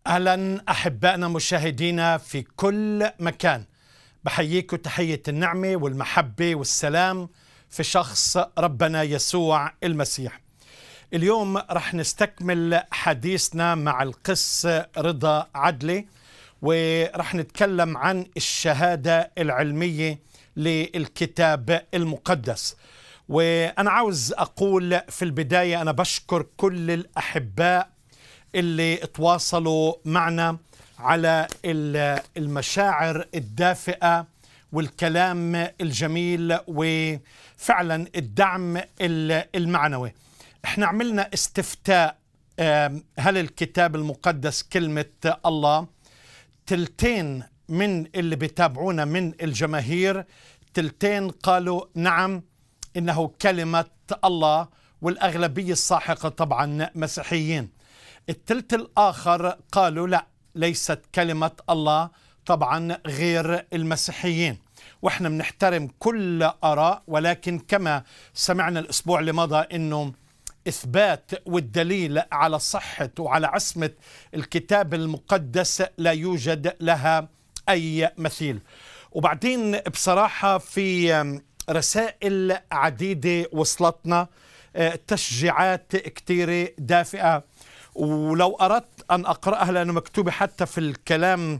أهلا أحبائنا مشاهدينا في كل مكان، بحييكم تحية النعمة والمحبة والسلام في شخص ربنا يسوع المسيح. اليوم رح نستكمل حديثنا مع القس رضا عدلي، ورح نتكلم عن الشهادة العلمية للكتاب المقدس. وأنا عاوز أقول في البداية أنا بشكر كل الأحباء اللي تواصلوا معنا على المشاعر الدافئة والكلام الجميل وفعلا الدعم المعنوي. احنا عملنا استفتاء، هل الكتاب المقدس كلمة الله؟ تلتين من اللي بيتابعونا من الجماهير، تلتين قالوا نعم إنه كلمة الله، والأغلبية الساحقة طبعا مسيحيين. التلت الآخر قالوا لا، ليست كلمة الله، طبعا غير المسيحيين. وإحنا بنحترم كل آراء، ولكن كما سمعنا الأسبوع اللي مضى إنه إثبات والدليل على صحة وعلى عصمة الكتاب المقدس لا يوجد لها أي مثيل. وبعدين بصراحة في رسائل عديدة وصلتنا، تشجيعات كتيرة دافئة، ولو أردت أن أقرأها لأنه مكتوبة حتى في الكلام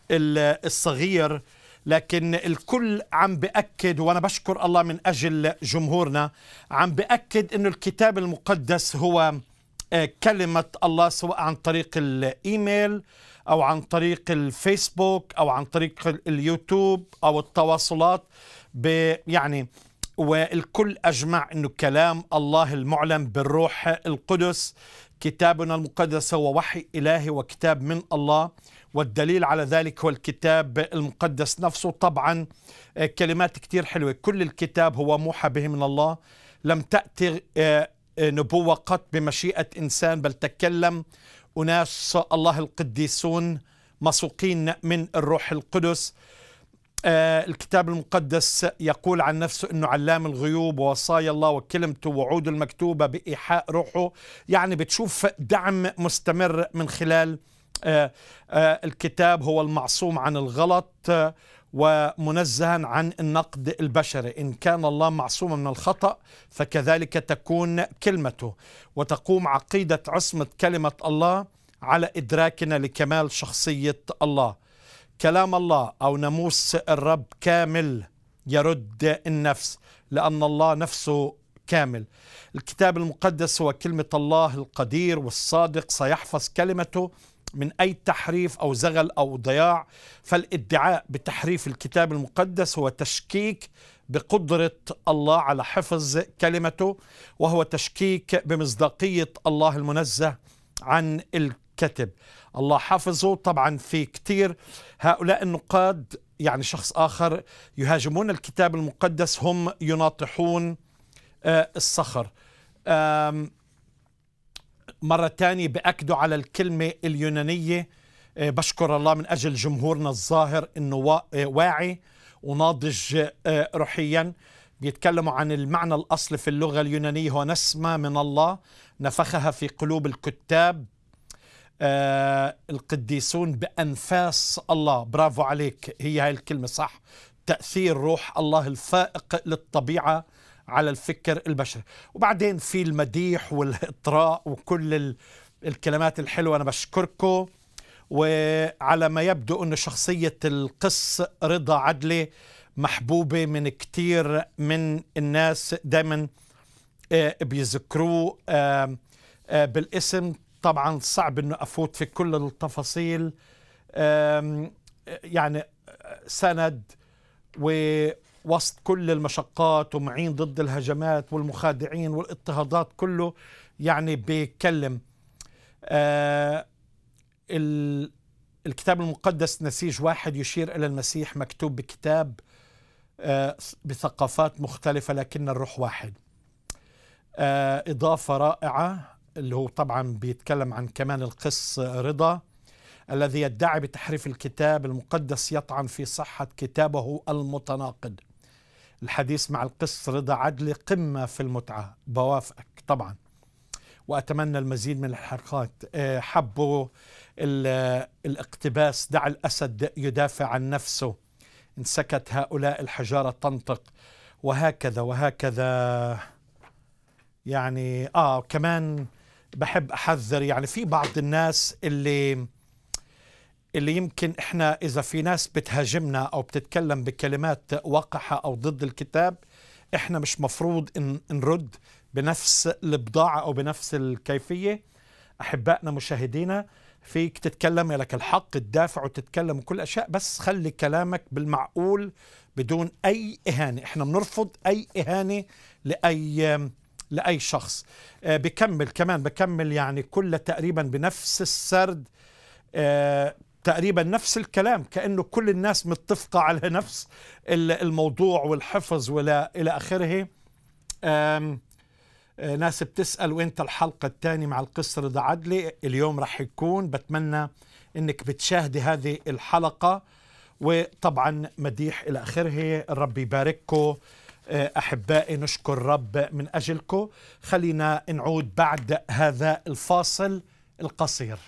الصغير، لكن الكل عم بأكد، وأنا بشكر الله من أجل جمهورنا، عم بأكد أنه الكتاب المقدس هو كلمة الله، سواء عن طريق الإيميل أو عن طريق الفيسبوك أو عن طريق اليوتيوب أو التواصلات يعني. والكل أجمع أنه كلام الله المعلن بالروح القدس. كتابنا المقدس هو وحي إلهي وكتاب من الله، والدليل على ذلك هو الكتاب المقدس نفسه. طبعا كلمات كتير حلوة، كل الكتاب هو موحى به من الله، لم تأتي نبوة قط بمشيئة إنسان، بل تكلم أناس الله القديسون مسوقين من الروح القدس. الكتاب المقدس يقول عن نفسه أنه علام الغيوب ووصايا الله وكلمته ووعوده المكتوبة بإيحاء روحه. يعني بتشوف دعم مستمر من خلال الكتاب. هو المعصوم عن الغلط ومنزها عن النقد البشري. إن كان الله معصوما من الخطأ فكذلك تكون كلمته، وتقوم عقيدة عصمة كلمة الله على إدراكنا لكمال شخصية الله. كلام الله أو ناموس الرب كامل يرد النفس، لأن الله نفسه كامل. الكتاب المقدس هو كلمة الله القدير والصادق، سيحفظ كلمته من أي تحريف أو زغل أو ضياع. فالادعاء بتحريف الكتاب المقدس هو تشكيك بقدرة الله على حفظ كلمته، وهو تشكيك بمصداقية الله المنزه عن الكتب. الله حافظه. طبعا في كتير هؤلاء النقاد، يعني شخص آخر، يهاجمون الكتاب المقدس، هم يناطحون الصخر. مرة تانية بأكدوا على الكلمة اليونانية. بشكر الله من أجل جمهورنا الظاهر أنه واعي وناضج روحيا. بيتكلموا عن المعنى الأصلي في اللغة اليونانية هو نسمة من الله نفخها في قلوب الكتاب القديسون بأنفاس الله. برافو عليك، هي هاي الكلمة صح. تأثير روح الله الفائق للطبيعة على الفكر البشري. وبعدين في المديح والإطراء وكل الكلمات الحلوة. أنا بشكركم. وعلى ما يبدو أن شخصية القس رضا عدلي محبوبة من كتير من الناس، دايما بيذكروه بالاسم. طبعا صعب أنه أفوت في كل التفاصيل. يعني سند ووسط كل المشقات ومعين ضد الهجمات والمخادعين والاضطهادات، كله يعني بيكلم. الكتاب المقدس نسيج واحد يشير إلى المسيح، مكتوب بكتاب بثقافات مختلفة لكن الروح واحد. إضافة رائعة اللي هو طبعا بيتكلم عن كمان القس رضا الذي يدعي بتحريف الكتاب المقدس، يطعن في صحة كتابه المتناقض. الحديث مع القس رضا عدلي قمة في المتعة، بوافقك طبعا. وأتمنى المزيد من الحلقات. حبوا الاقتباس: دع الأسد يدافع عن نفسه، إن سكت هؤلاء الحجارة تنطق، وهكذا وهكذا. يعني كمان بحب أحذر، يعني في بعض الناس اللي يمكن إحنا إذا في ناس بتهاجمنا أو بتتكلم بكلمات وقحة أو ضد الكتاب، إحنا مش مفروض نرد بنفس البضاعة أو بنفس الكيفية. أحبائنا مشاهدينا، فيك تتكلم، لك الحق تدافع وتتكلم وكل أشياء، بس خلي كلامك بالمعقول بدون أي إهانة. إحنا بنرفض أي إهانة لأي شخص. بكمل يعني كل تقريبا بنفس السرد، تقريبا نفس الكلام، كأنه كل الناس متفقة على نفس الموضوع والحفظ ولا إلى آخره. ناس بتسأل وإنت الحلقة الثانية مع القس رضا عدلي؟ اليوم رح يكون. بتمنى إنك بتشاهدي هذه الحلقة، وطبعا مديح إلى آخره. الرب يبارككم أحبائي، نشكر الرب من أجلكم. خلينا نعود بعد هذا الفاصل القصير.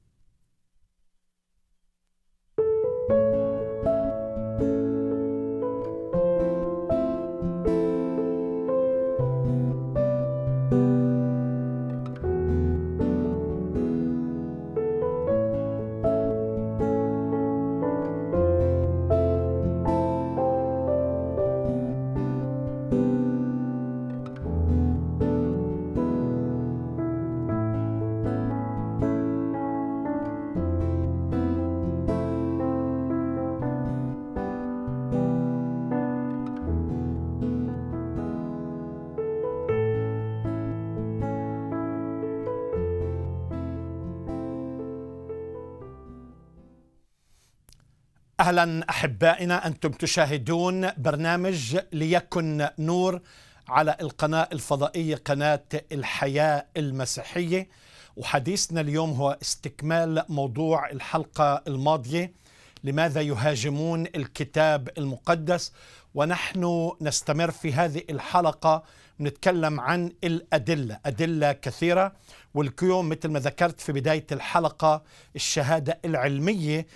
أهلا أحبائنا، أنتم تشاهدون برنامج ليكن نور على القناة الفضائية قناة الحياة المسيحية، وحديثنا اليوم هو استكمال موضوع الحلقة الماضية: لماذا يهاجمون الكتاب المقدس؟ ونحن نستمر في هذه الحلقة نتكلم عن أدلة كثيرة، واليوم مثل ما ذكرت في بداية الحلقة الشهادة العلمية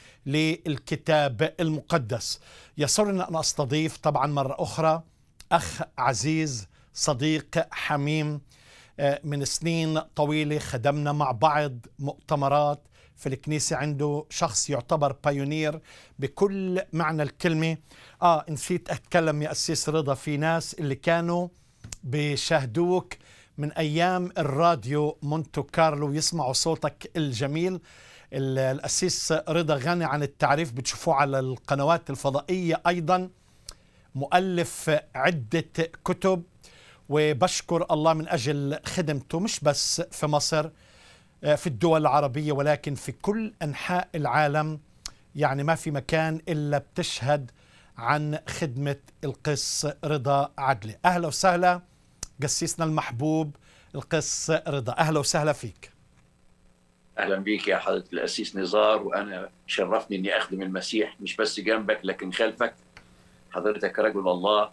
للكتاب المقدس. يسرنا أن أستضيف طبعا مرة أخرى أخ عزيز، صديق حميم، من سنين طويلة خدمنا مع بعض مؤتمرات في الكنيسة. عنده شخص يعتبر بايونير بكل معنى الكلمة. نسيت أتكلم يا أسيس رضا، في ناس اللي كانوا بيشاهدوك من أيام الراديو مونتو كارلو يسمعوا صوتك الجميل. الأسيس رضا غني عن التعريف، بتشوفوه على القنوات الفضائية، أيضا مؤلف عدة كتب، وبشكر الله من أجل خدمته مش بس في مصر، في الدول العربية، ولكن في كل أنحاء العالم. يعني ما في مكان إلا بتشهد عن خدمة القس رضا عدلي. أهلا وسهلا قسيسنا المحبوب القس رضا، أهلا وسهلا فيك. أهلا بيك يا حضرة الأسيس نزار، وأنا شرفني أني أخدم المسيح مش بس جنبك لكن خلفك. حضرتك رجل الله،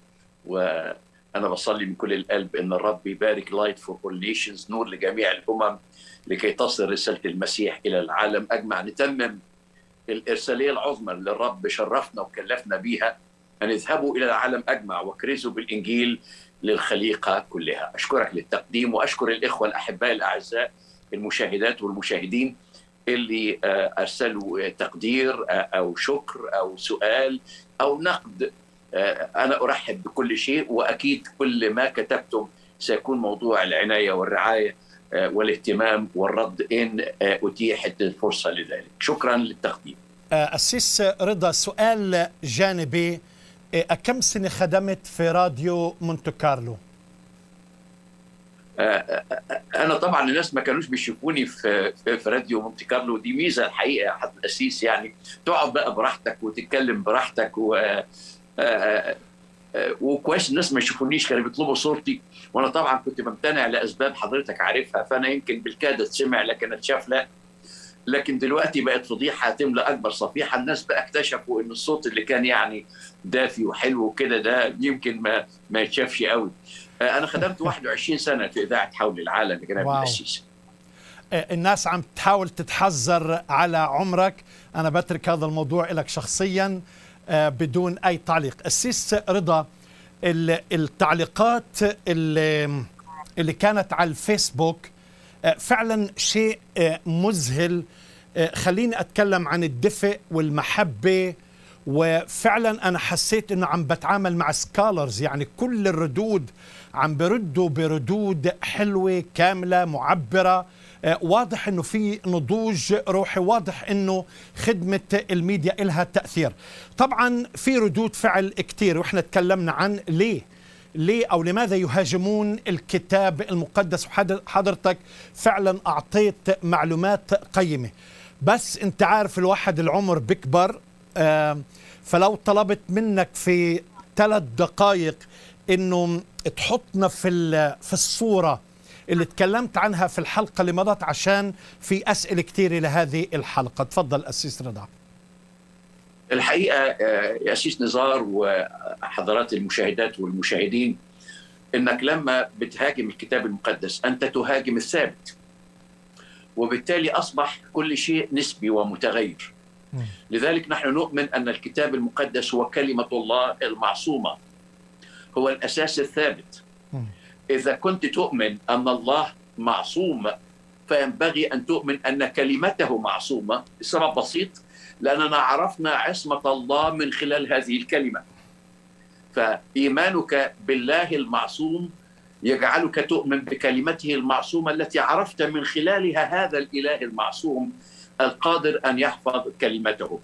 وأنا بصلي من كل القلب أن الرب يبارك لايت فور اول نيشنز، نور لجميع الأمم، لكي تصل رسالة المسيح إلى العالم أجمع، نتمم الإرسالية العظمى اللي الرب شرفنا وكلفنا بيها، أن يذهبوا إلى العالم أجمع وكرزوا بالإنجيل للخليقة كلها. أشكرك للتقديم، وأشكر الإخوة الأحباء الأعزاء المشاهدات والمشاهدين اللي أرسلوا تقدير أو شكر أو سؤال أو نقد. أنا أرحب بكل شيء، وأكيد كل ما كتبتم سيكون موضوع العناية والرعاية والاهتمام والرد إن أتيحت الفرصة لذلك. شكرا للتقديم. أسيس رضا، سؤال جانبي: كم سنة خدمت في راديو مونتو كارلو؟ أنا طبعا الناس ما كانوش بيشوفوني في راديو مونتي كارلو، دي ميزة الحقيقة يا حضرة الأسيس، يعني تقعد بقى براحتك وتتكلم براحتك، وكويس الناس ما يشوفونيش، كانوا بيطلبوا صورتي، وأنا طبعا كنت ممتنع لأسباب حضرتك عارفها، فأنا يمكن بالكاد تسمع لكن اتشاف لا. لكن دلوقتي بقت فضيحة تملأ أكبر صفيحة، الناس بقى اكتشفوا إن الصوت اللي كان يعني دافي وحلو وكده ده يمكن ما يتشافش قوي. أنا خدمت 21 سنة في إذاعة حول العالم يا جناب الأسيس. الناس عم تحاول تتحذر على عمرك. أنا بترك هذا الموضوع لك شخصيا بدون أي تعليق. السيس رضا، التعليقات اللي كانت على الفيسبوك فعلا شيء مذهل. خليني أتكلم عن الدفء والمحبة، وفعلا أنا حسيت أنه عم بتعامل مع سكالرز، يعني كل الردود عم بردوا بردود حلوة كاملة معبرة. واضح أنه في نضوج روحي، واضح أنه خدمة الميديا إلها تأثير. طبعا في ردود فعل كتير، وإحنا تكلمنا عن ليه أو لماذا يهاجمون الكتاب المقدس، وحضرتك فعلا أعطيت معلومات قيمة. بس أنت عارف الواحد العمر بكبر، فلو طلبت منك في 3 دقائق إنه تحطنا في الصورة اللي تكلمت عنها في الحلقة اللي مضت، عشان في أسئلة كتيرة لهذه الحلقة. تفضل أسيس رضا. الحقيقة يا أسيس نزار وحضرات المشاهدات والمشاهدين، إنك لما بتهاجم الكتاب المقدس أنت تهاجم الثابت، وبالتالي أصبح كل شيء نسبي ومتغير. لذلك نحن نؤمن أن الكتاب المقدس هو كلمة الله المعصومة، هو الأساس الثابت. إذا كنت تؤمن أن الله معصوم فينبغي أن تؤمن أن كلمته معصومة. السبب بسيط، لأننا عرفنا عصمة الله من خلال هذه الكلمة. فإيمانك بالله المعصوم يجعلك تؤمن بكلمته المعصومة التي عرفت من خلالها هذا الإله المعصوم القادر أن يحفظ كلمته.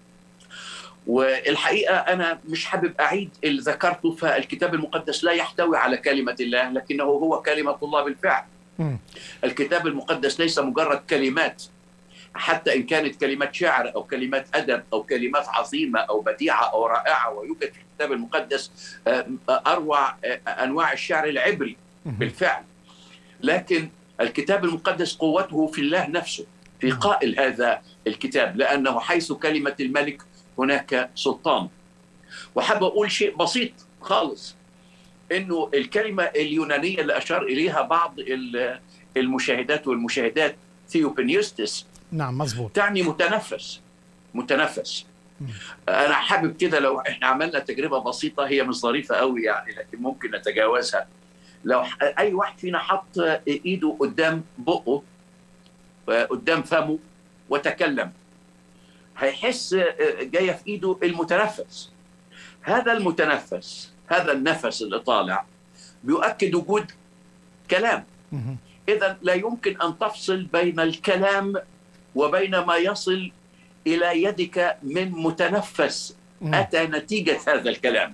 والحقيقة أنا مش حابب أعيد اللي ذكرته، فالكتاب المقدس لا يحتوي على كلمة الله، لكنه هو كلمة الله بالفعل. الكتاب المقدس ليس مجرد كلمات، حتى إن كانت كلمات شعر أو كلمات أدب أو كلمات عظيمة أو بديعة أو رائعة. ويوجد في الكتاب المقدس أروع أنواع الشعر العبري بالفعل، لكن الكتاب المقدس قوته في الله نفسه، في قائل هذا الكتاب، لأنه حيث كلمة الملك هناك سلطان. وحاب أقول شيء بسيط خالص، إنه الكلمة اليونانية اللي أشار إليها بعض المشاهدات والمشاهدات ثيوبنيوستس، نعم مظبوط، تعني متنفس. أنا حابب كده لو إحنا عملنا تجربة بسيطة، هي مش ظريفة قوي يعني لكن ممكن نتجاوزها. لو أي واحد فينا حط إيده قدام بقه قدام فمه وتكلم، هيحس جاية في إيده المتنفس. هذا المتنفس، هذا النفس اللي طالع بيؤكد وجود كلام. إذا لا يمكن أن تفصل بين الكلام وبين ما يصل إلى يدك من متنفس أتى نتيجة هذا الكلام.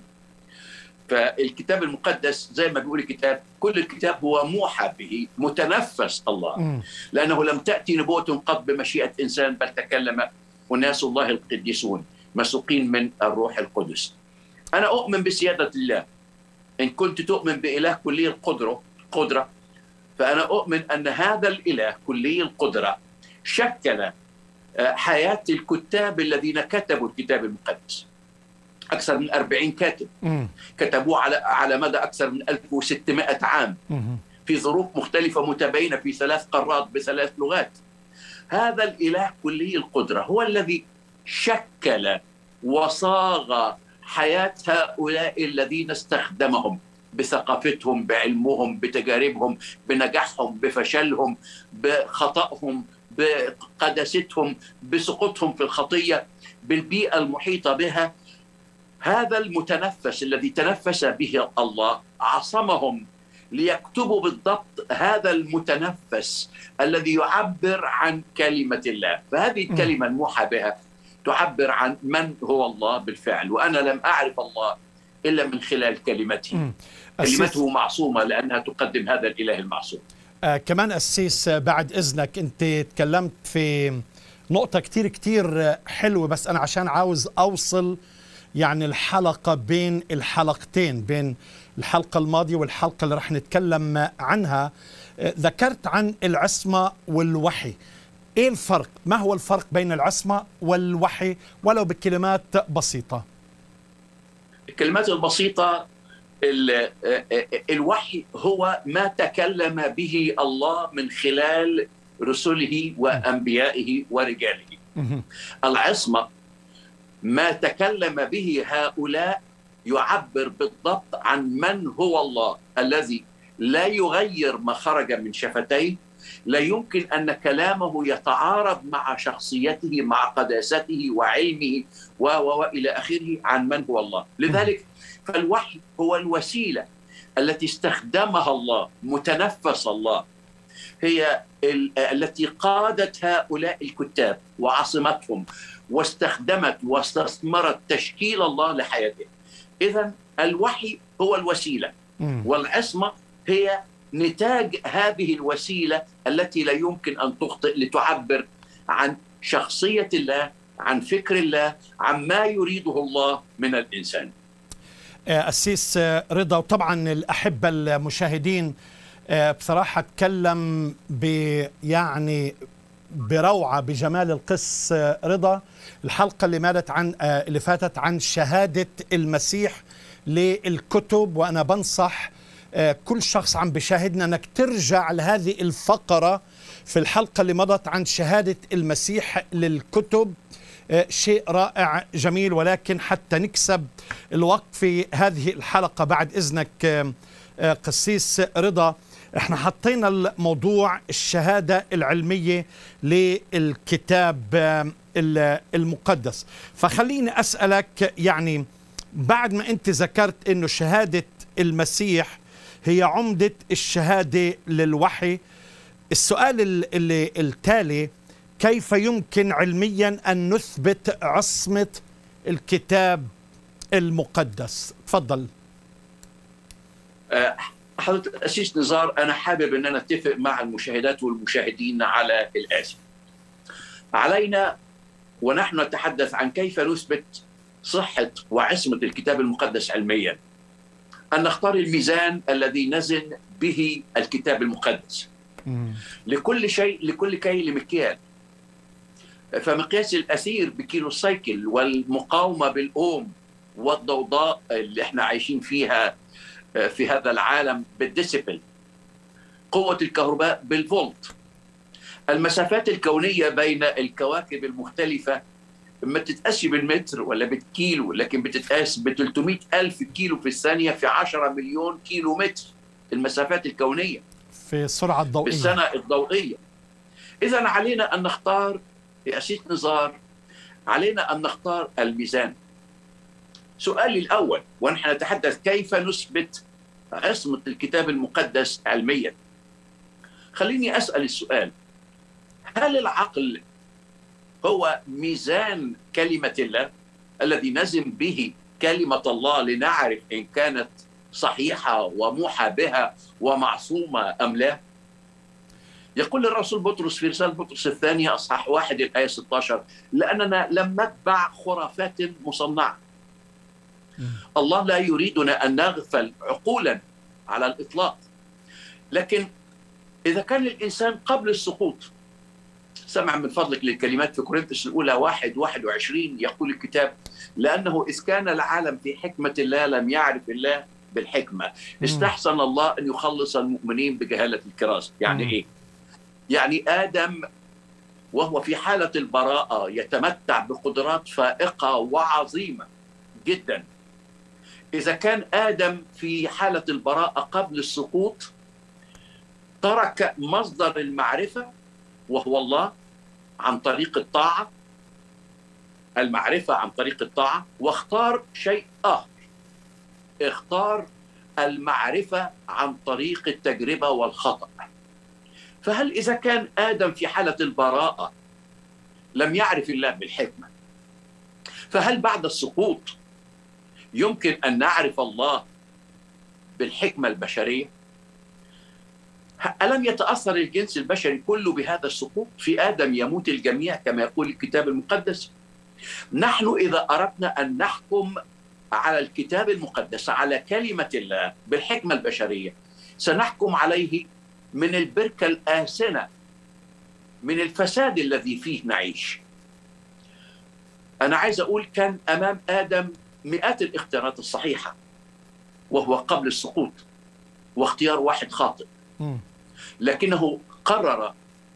فالكتاب المقدس زي ما بيقول الكتاب، كل الكتاب هو موحى به، متنفس الله، لأنه لم تأتي نبوة قط بمشيئة إنسان، بل تكلم وناس الله القديسون مسوقين من الروح القدس. أنا أؤمن بسيادة الله. إن كنت تؤمن بإله كلي القدرة، فأنا أؤمن أن هذا الإله كلي القدرة شكل حياة الكتاب الذين كتبوا الكتاب المقدس. أكثر من 40 كاتب كتبوه على مدى أكثر من 1600 عام في ظروف مختلفة متباينة في 3 قارات ب3 لغات. هذا الإله كلي القدرة هو الذي شكل وصاغ حياة هؤلاء الذين استخدمهم بثقافتهم، بعلمهم، بتجاربهم، بنجاحهم، بفشلهم، بخطأهم، بقداستهم، بسقوطهم في الخطية، بالبيئة المحيطة بها. هذا المتنفس الذي تنفس به الله عصمهم ليكتبوا بالضبط هذا المتنفس الذي يعبر عن كلمة الله. فهذه الكلمة الموحى بها تعبر عن من هو الله بالفعل، وأنا لم أعرف الله إلا من خلال كلمته. كلمته معصومة لأنها تقدم هذا الإله المعصوم. كمان أسيس بعد إذنك، أنت تكلمت في نقطة كتير حلوة، بس أنا عشان عاوز أوصل يعني الحلقة بين الحلقتين، بين الحلقة الماضية والحلقة اللي رح نتكلم عنها، ذكرت عن العصمة والوحي. إيه الفرق؟ ما هو الفرق بين العصمة والوحي ولو بكلمات بسيطة؟ الكلمات البسيطة، الوحي هو ما تكلم به الله من خلال رسله وأنبيائه ورجاله. العصمة ما تكلم به هؤلاء يعبر بالضبط عن من هو الله الذي لا يغير ما خرج من شفتيه، لا يمكن أن كلامه يتعارض مع شخصيته، مع قداسته وعلمه وإلى آخره، عن من هو الله. لذلك فالوحي هو الوسيلة التي استخدمها الله، متنفس الله، هي التي قادت هؤلاء الكتاب وعصمتهم واستخدمت واستثمرت تشكيل الله لحياته. إذن الوحي هو الوسيلة، والعصمة هي نتاج هذه الوسيلة التي لا يمكن أن تخطئ لتعبر عن شخصية الله، عن فكر الله، عن ما يريده الله من الإنسان. أسيس رضا، وطبعا الأحبة المشاهدين بصراحة تكلم يعني بروعة بجمال القس رضا الحلقة اللي فاتت عن شهادة المسيح للكتب. وأنا بنصح كل شخص عم بشاهدنا أنك ترجع لهذه الفقرة في الحلقة اللي مضت عن شهادة المسيح للكتب. شيء رائع جميل. ولكن حتى نكسب الوقت في هذه الحلقة بعد إذنك قسيس رضا، احنا حطينا الموضوع الشهادة العلمية للكتاب المقدس. فخليني أسألك، يعني بعد ما أنت ذكرت أنه شهادة المسيح هي عمدة الشهادة للوحي، السؤال اللي التالي: كيف يمكن علميا أن نثبت عصمة الكتاب المقدس؟ تفضل. حضرة الأسيس نزار، أنا حابب أن أنا أتفق مع المشاهدات والمشاهدين على الآتي. علينا ونحن نتحدث عن كيف نثبت صحة وعصمة الكتاب المقدس علميا أن نختار الميزان الذي نزن به الكتاب المقدس. لكل شيء، لكل كيل مكيال. فمقياس الأثير بكيلو السيكل، والمقاومة بالأوم، والضوضاء اللي احنا عايشين فيها في هذا العالم بالديسيبل، قوة الكهرباء بالفولت، المسافات الكونية بين الكواكب المختلفة ما تتقاس بالمتر ولا بالكيلو، لكن بتتقاس ب 300 ألف كيلو في الثانية، في 10 مليون كيلو متر المسافات الكونية في السرعة الضوئية، بالسنة الضوئية. إذن علينا أن نختار يا أسيس نزار، علينا أن نختار الميزان. سؤالي الأول ونحن نتحدث كيف نثبت عصمة الكتاب المقدس علميا، خليني أسأل السؤال: هل العقل هو ميزان كلمة الله الذي نزن به كلمة الله لنعرف إن كانت صحيحة وموحى بها ومعصومة أم لا؟ يقول الرسول بطرس في رسالة بطرس الثانية أصحاح 1 الآية 16: لأننا لم نتبع خرافات مصنعة. الله لا يريدنا أن نغفل عقولا على الإطلاق، لكن إذا كان الإنسان قبل السقوط، سمع من فضلك للكلمات في كورنثوس الأولى 1:21 يقول الكتاب: لأنه إذ كان العالم في حكمة الله لم يعرف الله بالحكمة، استحسن الله أن يخلص المؤمنين بجهالة الكرازة. يعني إيه؟ يعني آدم وهو في حالة البراءة يتمتع بقدرات فائقة وعظيمة جدا. إذا كان آدم في حالة البراءة قبل السقوط ترك مصدر المعرفة وهو الله عن طريق الطاعة، المعرفة عن طريق الطاعة، واختار شيء آخر، اختار المعرفة عن طريق التجربة والخطأ. فهل إذا كان آدم في حالة البراءة لم يعرف الله بالحكمة، فهل بعد السقوط يمكن أن نعرف الله بالحكمة البشرية؟ ألم يتأثر الجنس البشري كله بهذا السقوط؟ في آدم يموت الجميع كما يقول الكتاب المقدس. نحن إذا أردنا أن نحكم على الكتاب المقدس، على كلمة الله بالحكمة البشرية، سنحكم عليه من البركة الآسنة، من الفساد الذي فيه نعيش. أنا عايز أقول كان أمام آدم مئات الاختيارات الصحيحة وهو قبل السقوط، واختيار واحد خاطئ، لكنه قرر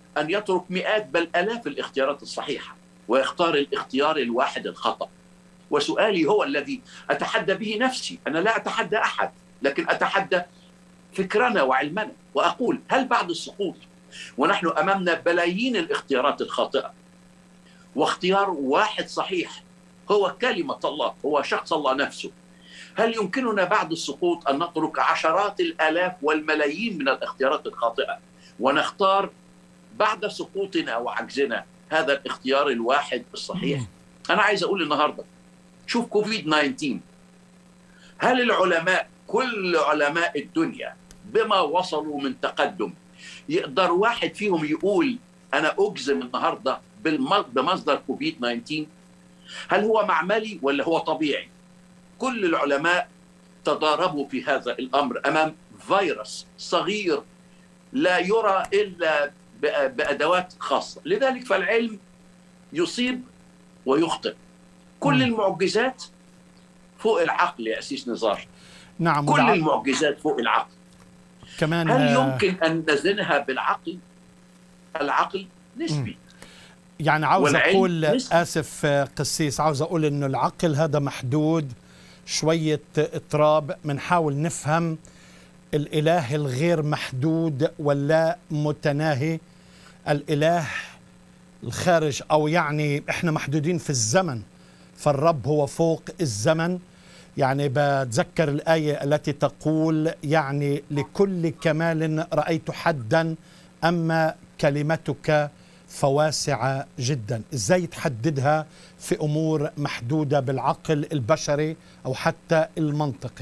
أن يترك مئات بل آلاف الاختيارات الصحيحة ويختار الاختيار الواحد الخطأ. وسؤالي هو الذي أتحدى به نفسي، أنا لا أتحدى أحد، لكن أتحدى فكرنا وعلمنا، وأقول هل بعد السقوط ونحن أمامنا بلايين الاختيارات الخاطئة واختيار واحد صحيح هو كلمة الله، هو شخص الله نفسه، هل يمكننا بعد السقوط أن نترك عشرات الآلاف والملايين من الاختيارات الخاطئة ونختار بعد سقوطنا وعجزنا هذا الاختيار الواحد الصحيح؟ أنا عايز أقول النهاردة، شوف كوفيد 19، هل العلماء كل علماء الدنيا بما وصلوا من تقدم يقدر واحد فيهم يقول أنا أجزم النهاردة بمصدر كوفيد 19؟ هل هو معملي ولا هو طبيعي؟ كل العلماء تضاربوا في هذا الأمر أمام فيروس صغير لا يرى إلا بأدوات خاصة. لذلك فالعلم يصيب ويخطئ. كل المعجزات فوق العقل يا أسيس نزار. نعم، كل المعجزات فوق العقل. كمان هل يمكن أن نزنها بالعقل؟ العقل نسبي. يعني عاوز أقول آسف قسيس، عاوز أقول إنه العقل هذا محدود، شوية اضطراب، منحاول نفهم الإله الغير محدود ولا متناهي، الإله الخارج، أو يعني إحنا محدودين في الزمن فالرب هو فوق الزمن. يعني بتذكر الآية التي تقول يعني لكل كمال رأيت حدا أما كلمتك فواسعة جدا. إزاي تحددها في أمور محدودة بالعقل البشري أو حتى المنطقي؟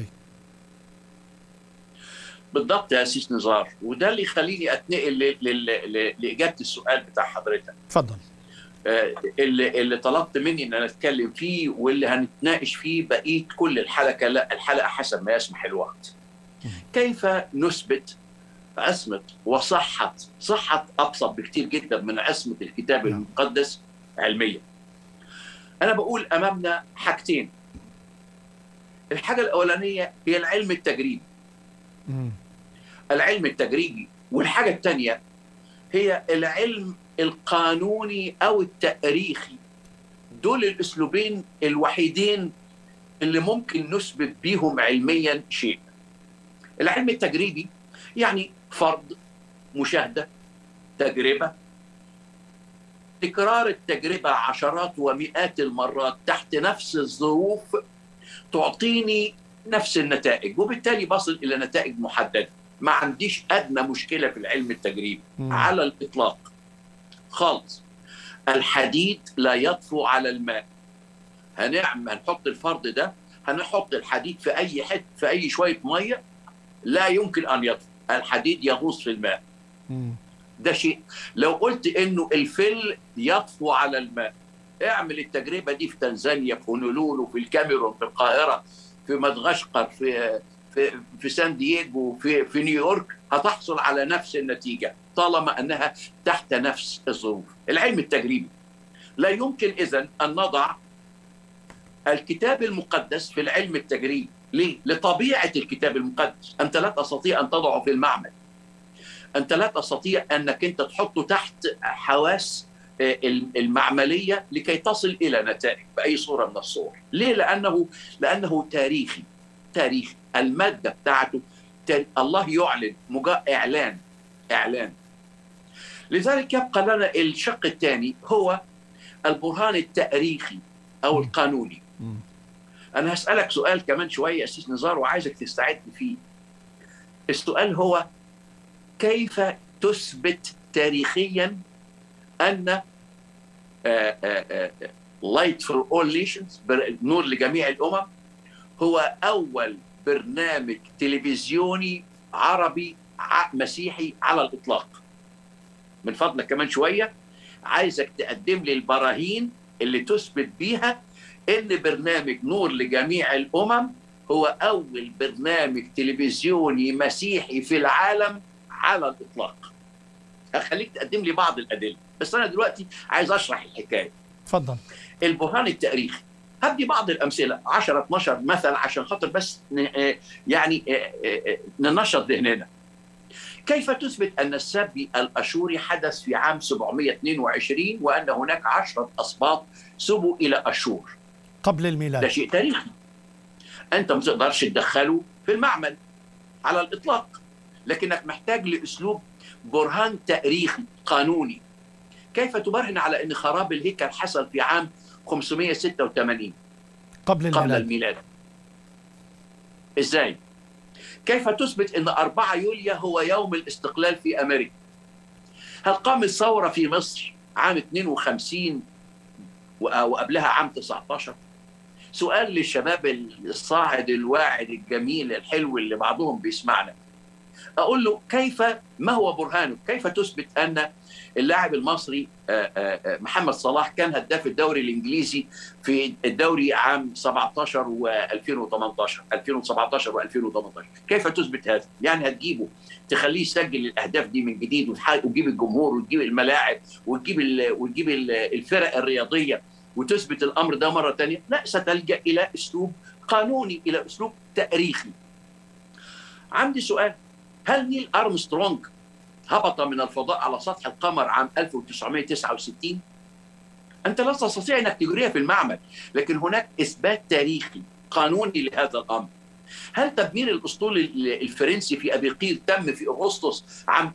بالضبط يا أسيس نزار، وده اللي يخليني أتنقل لإجابة السؤال بتاع حضرتك. تفضل. اللي طلبت مني ان انا اتكلم فيه واللي هنتناقش فيه بقيه كل الحلقه، لا الحلقه حسب ما يسمح الوقت. كيف نثبت عصمه وصحه ابسط بكتير جدا من عصمه الكتاب المقدس علميا؟ انا بقول امامنا حاجتين. الحاجه الاولانيه هي العلم التجريبي. العلم التجريبي، والحاجه الثانيه هي العلم القانوني أو التاريخي. دول الأسلوبين الوحيدين اللي ممكن نثبت بيهم علميا شيء. العلم التجريبي يعني فرض، مشاهدة، تجربة، تكرار التجربة عشرات ومئات المرات تحت نفس الظروف تعطيني نفس النتائج، وبالتالي بصل إلى نتائج محددة. ما عنديش أدنى مشكلة في العلم التجريبي على الإطلاق خالص. الحديد لا يطفو على الماء. هنحط الفرض ده، هنحط الحديد في أي حته، في أي شوية مية، لا يمكن أن يطفو. الحديد يغوص في الماء. ده شيء. لو قلت إنه الفل يطفو على الماء، اعمل التجربة دي في تنزانيا، في هونولولو، في الكاميرون، في القاهرة، في مدغشقر، في سان دييغو، في نيويورك، هتحصل على نفس النتيجة طالما أنها تحت نفس الظروف. العلم التجريبي لا يمكن إذن أن نضع الكتاب المقدس في العلم التجريبي. ليه؟ لطبيعة الكتاب المقدس. أنت لا تستطيع أن تضعه في المعمل. أنت لا تستطيع أنك أنت تحطه تحت حواس المعملية لكي تصل إلى نتائج بأي صورة من الصور. ليه؟ لأنه تاريخي. المادة بتاعته الله يعلن، إعلان. لذلك يبقى لنا الشق الثاني هو البرهان التاريخي أو القانوني. أنا هسألك سؤال كمان شوية أسيس نزار وعايزك تستعد فيه. السؤال هو كيف تثبت تاريخيا أن Light for All Nations، نور لجميع الأمم، هو أول برنامج تلفزيوني عربي مسيحي على الإطلاق؟ من فضلك كمان شوية عايزك تقدم لي البراهين اللي تثبت بيها إن برنامج نور لجميع الأمم هو أول برنامج تلفزيوني مسيحي في العالم على الإطلاق. هخليك تقدم لي بعض الأدلة، بس أنا دلوقتي عايز أشرح الحكاية. تفضل. البرهان التاريخي، هدي بعض الأمثلة 10-12 مثل عشان خاطر بس يعني ننشط ذهننا. كيف تثبت أن السبي الأشوري حدث في عام 722 وأن هناك 10 أسباط سبوا إلى أشور قبل الميلاد؟ ده شيء تاريخي، أنت ما تقدرش تدخله في المعمل على الإطلاق، لكنك محتاج لأسلوب برهان تاريخي قانوني. كيف تبرهن على أن خراب الهيكل حصل في عام 586 قبل الميلاد؟ إزاي؟ كيف تثبت أن 4 يوليو هو يوم الاستقلال في أمريكا؟ هل قامت ثورة في مصر عام 52 وقبلها عام 19؟ سؤال للشباب الصاعد الواعد الجميل الحلو اللي بعضهم بيسمعنا، أقول له ما هو برهانك؟ كيف تثبت أن اللاعب المصري محمد صلاح كان هداف الدوري الإنجليزي في الدوري عام 17 و2018 2017 و2018؟ كيف تثبت هذا؟ يعني هتجيبه تخليه يسجل الأهداف دي من جديد وتجيب الجمهور وتجيب الملاعب وتجيب الفرق الرياضية وتثبت الأمر ده مرة ثانية؟ لا، ستلجأ إلى أسلوب قانوني، إلى أسلوب تاريخي. عندي سؤال، هل نيل أرمسترونغ هبط من الفضاء على سطح القمر عام 1969؟ أنت لا تستطيع أنك تجريها في المعمل، لكن هناك إثبات تاريخي قانوني لهذا الأمر. هل تدمير الأسطول الفرنسي في أبي قير تم في أغسطس عام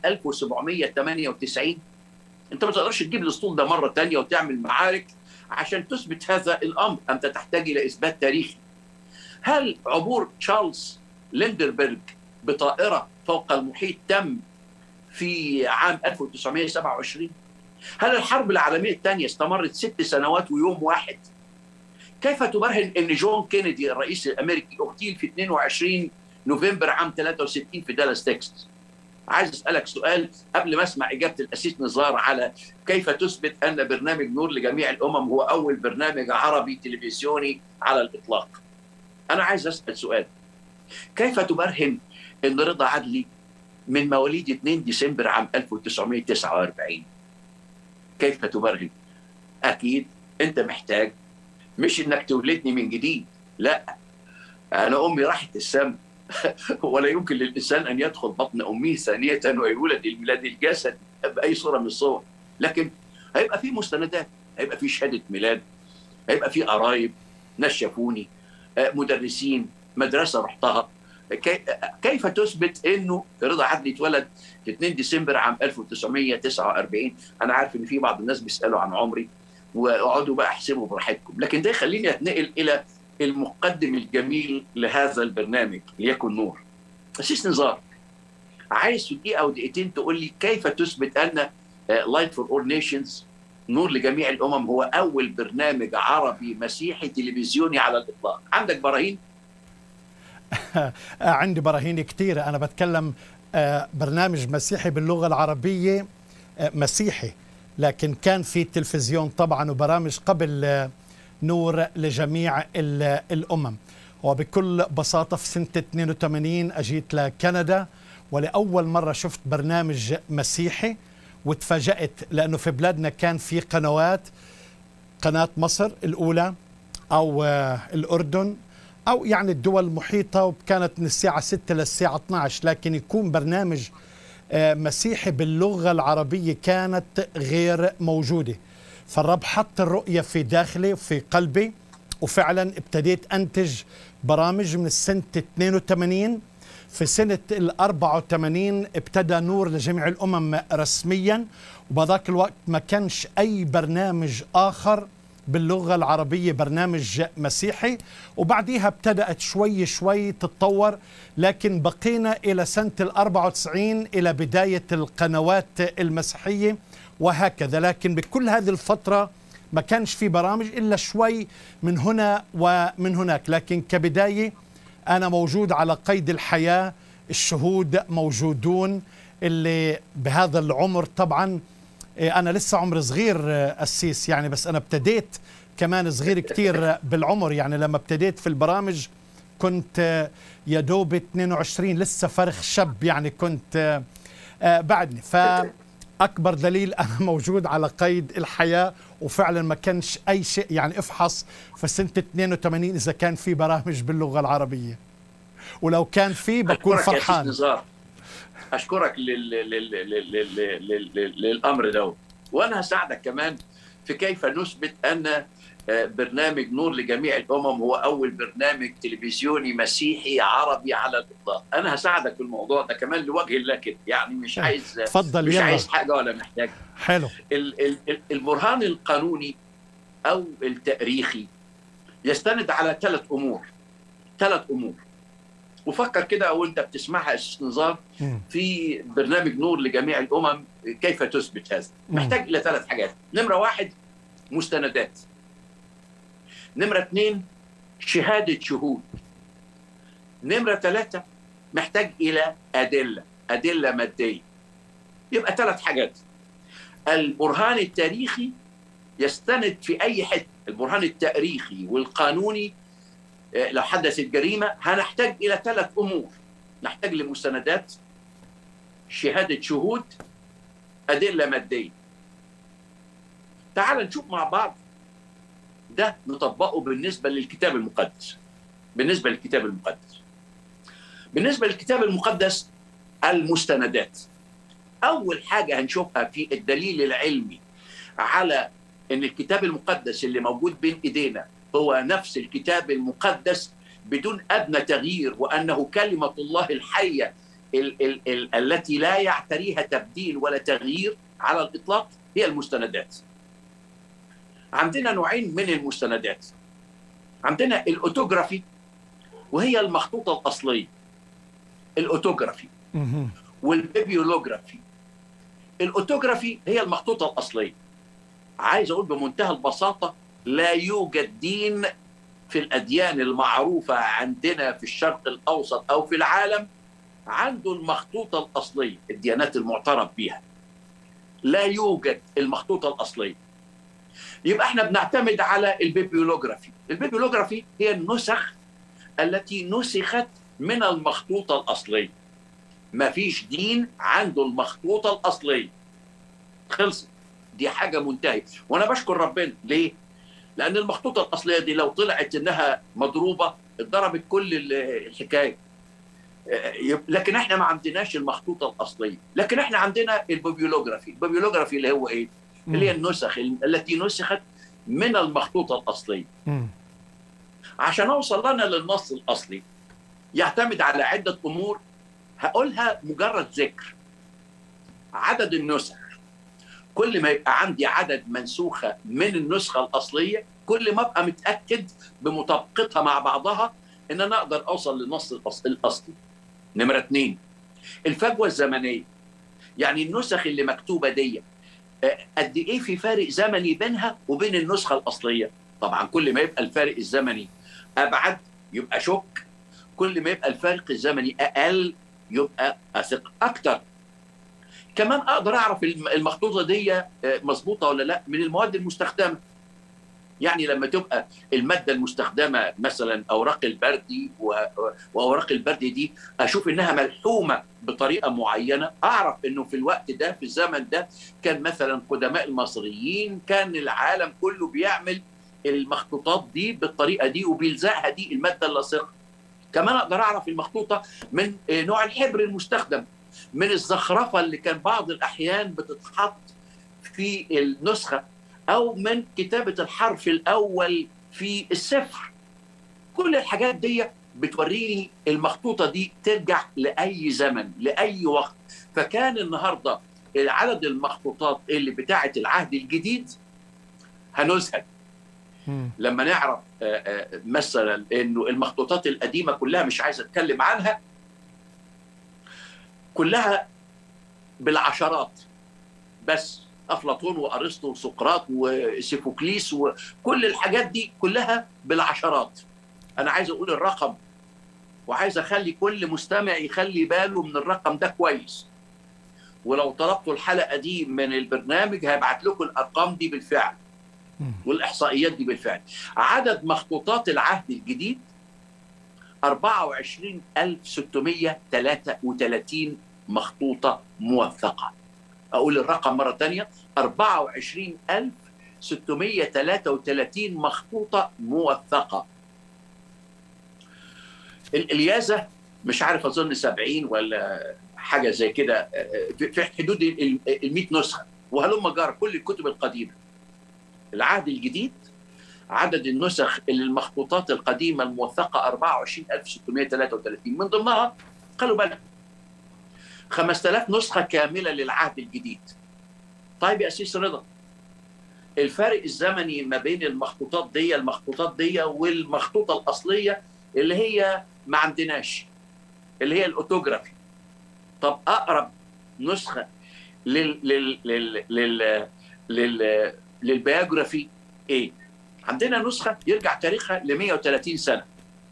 1798؟ أنت ما تقدرش تجيب الأسطول ده مرة ثانية وتعمل معارك عشان تثبت هذا الأمر، أنت تحتاج إلى إثبات تاريخي. هل عبور تشارلز ليندربرغ بطائرة فوق المحيط تم في عام 1927؟ هل الحرب العالمية الثانية استمرت 6 سنوات ويوم واحد؟ كيف تبرهن أن جون كينيدي الرئيس الأمريكي اغتيل في 22 نوفمبر عام 63 في دالاس تكساس؟ عايز أسألك سؤال قبل ما أسمع إجابة الأسيس نزار على كيف تثبت أن برنامج نور لجميع الأمم هو أول برنامج عربي تلفزيوني على الإطلاق. أنا عايز أسأل سؤال، كيف تبرهن أن رضا عدلي من مواليد 2 ديسمبر عام 1949؟ كيف تبرهن؟ أكيد أنت محتاج مش إنك تولدني من جديد، لا، أنا أمي راحت السما ولا يمكن للإنسان أن يدخل بطن أمه ثانية ويولد الميلاد الجسدي بأي صورة من الصور، لكن هيبقى في مستندات، هيبقى في شهادة ميلاد، هيبقى في قرايب، ناس شافوني، مدرسين، مدرسة رحتها. كيف تثبت انه رضا عدلي اتولد في 2 ديسمبر عام 1949؟ انا عارف ان في بعض الناس بيسالوا عن عمري، واقعدوا بقى احسبوا براحتكم، لكن ده يخليني اتنقل الى المقدم الجميل لهذا البرنامج ليكن نور. أسيس نزار، عايز في دقيقه او دقيقتين تقول لي كيف تثبت ان لايت فور اول نيشنز نور لجميع الامم هو اول برنامج عربي مسيحي تلفزيوني على الاطلاق؟ عندك براهين؟ عندي براهين كثيرة. أنا بتكلم برنامج مسيحي باللغة العربية مسيحي، لكن كان في تلفزيون طبعا وبرامج قبل نور لجميع الأمم. وبكل بساطة في سنة 82 أجيت لكندا ولأول مرة شفت برنامج مسيحي وتفاجأت، لأنه في بلادنا كان في قنوات، قناة مصر الأولى أو الأردن أو يعني الدول المحيطة، وكانت من الساعة 6 للساعة 12، لكن يكون برنامج مسيحي باللغة العربية كانت غير موجودة. فالرب حط الرؤية في داخلي وفي قلبي، وفعلا ابتديت أنتج برامج من السنة 82. في سنة 84 ابتدى نور لجميع الأمم رسميا، وبذاك الوقت ما كانش أي برنامج آخر باللغة العربية برنامج مسيحي، وبعديها ابتدأت شوي شوي تتطور، لكن بقينا إلى سنة 94 إلى بداية القنوات المسيحية وهكذا. لكن بكل هذه الفترة ما كانش في برامج إلا شوي من هنا ومن هناك، لكن كبداية أنا موجود على قيد الحياة، الشهود موجودون اللي بهذا العمر. طبعا أنا لسه عمر صغير أسيس يعني، بس أنا ابتديت كمان صغير كتير بالعمر، يعني لما ابتديت في البرامج كنت يا دوب 22، لسه فرخ شاب يعني، كنت بعدني. فأكبر دليل أنا موجود على قيد الحياة، وفعلا ما كانش أي شيء يعني. افحص في سنة 82 إذا كان في برامج باللغة العربية، ولو كان في بكون فرحان. اشكرك للامر ده، وانا هساعدك كمان في كيف نثبت ان برنامج نور لجميع الامم هو اول برنامج تلفزيوني مسيحي عربي على الاطلاق. انا هساعدك في الموضوع ده كمان لوجه الله كده، يعني مش عايز تفضل. مش يلا. عايز حاجه ولا محتاج. حلو. البرهان القانوني او التاريخي يستند على ثلاث امور. وفكر كده وانت بتسمعها استاذ نزار في برنامج نور لجميع الامم كيف تثبت هذا. محتاج الى 3 حاجات. نمره 1 مستندات. نمره 2 شهاده شهود. نمره 3 محتاج الى ادله ماديه. يبقى 3 حاجات. البرهان التاريخي يستند في اي حته. البرهان التاريخي والقانوني لو حدثت جريمه هنحتاج الى 3 امور. نحتاج لمستندات، شهاده شهود، ادله ماديه. تعال نشوف مع بعض ده نطبقه بالنسبه للكتاب المقدس. بالنسبه للكتاب المقدس المستندات. اول حاجه هنشوفها في الدليل العلمي على ان الكتاب المقدس اللي موجود بين ايدينا هو نفس الكتاب المقدس بدون ادنى تغيير، وانه كلمه الله الحيه التي لا يعتريها تبديل ولا تغيير على الاطلاق، هي المستندات. عندنا نوعين من المستندات. عندنا الاوتوغرافي وهي المخطوطه الاصليه. الاوتوغرافي والبيبيولوجرافي. الاوتوغرافي هي المخطوطه الاصليه. عايز اقول بمنتهى البساطه لا يوجد دين في الاديان المعروفه عندنا في الشرق الاوسط او في العالم عنده المخطوطه الاصليه. الديانات المعترف بها لا يوجد المخطوطه الاصليه. يبقى احنا بنعتمد على البيبيولوجرافي. البيبيولوجرافي هي النسخ التي نسخت من المخطوطه الاصليه. ما فيش دين عنده المخطوطه الاصليه. خلصت. دي حاجه منتهيه، وانا بشكر ربنا. ليه؟ لان المخطوطه الاصليه دي لو طلعت انها مضروبه اتضربت كل الحكايه. لكن احنا ما عندناش المخطوطه الاصليه، لكن احنا عندنا البيبيولوجرافي. البيبيولوجرافي اللي هو ايه؟ اللي هي النسخ التي نسخت من المخطوطه الاصليه. عشان اوصل لنا للنص الاصلي يعتمد على عده امور هقولها مجرد ذكر. عدد النسخ. كل ما يبقى عندي عدد منسوخه من النسخه الاصليه كل ما ابقى متاكد بمطابقتها مع بعضها ان انا اقدر اوصل للنص الاصلي. نمره 2 الفجوه الزمنيه. يعني النسخ اللي مكتوبه دي قد ايه في فارق زمني بينها وبين النسخه الاصليه. طبعا كل ما يبقى الفارق الزمني ابعد يبقى شك، كل ما يبقى الفارق الزمني اقل يبقى اثق اكتر. كمان اقدر اعرف المخطوطه دي مظبوطه ولا لا من المواد المستخدمه. يعني لما تبقى الماده المستخدمه مثلا اوراق البردي، واوراق البردي دي اشوف انها ملحومه بطريقه معينه، اعرف انه في الوقت ده في الزمن ده كان مثلا قدماء المصريين كان العالم كله بيعمل المخطوطات دي بالطريقه دي وبيلزقها دي الماده اللاصقه. كمان اقدر اعرف المخطوطه من نوع الحبر المستخدم، من الزخرفه اللي كان بعض الاحيان بتتحط في النسخه، او من كتابه الحرف الاول في السفر. كل الحاجات دي بتوريني المخطوطه دي ترجع لاي زمن لاي وقت. فكان النهارده عدد المخطوطات اللي بتاعه العهد الجديد هنزهد لما نعرف مثلا انه المخطوطات القديمه كلها مش عايز اتكلم عنها، كلها بالعشرات. بس افلاطون وارسطو وسقراط وسيفوكليس وكل الحاجات دي كلها بالعشرات. انا عايز اقول الرقم وعايز اخلي كل مستمع يخلي باله من الرقم ده كويس. ولو طلبتوا الحلقه دي من البرنامج هيبعت لكم الارقام دي بالفعل والاحصائيات دي بالفعل. عدد مخطوطات العهد الجديد 24633 مخطوطه موثقه. اقول الرقم مره ثانيه 24633 مخطوطه موثقه. الإلياذة مش عارف اظن 70 ولا حاجه زي كده في حدود ال 100 نسخه، وهلم جار كل الكتب القديمه. العهد الجديد عدد النسخ اللي المخطوطات القديمه الموثقه 24633، من ضمنها خلوا بالك 5000 نسخه كامله للعهد الجديد. طيب يا أسيس رضا، الفارق الزمني ما بين المخطوطات دي والمخطوطه الاصليه اللي هي ما عندناش، اللي هي الاوتوغرافي. طب اقرب نسخه للبيوجرافي ايه؟ عندنا نسخه يرجع تاريخها ل 130 سنه.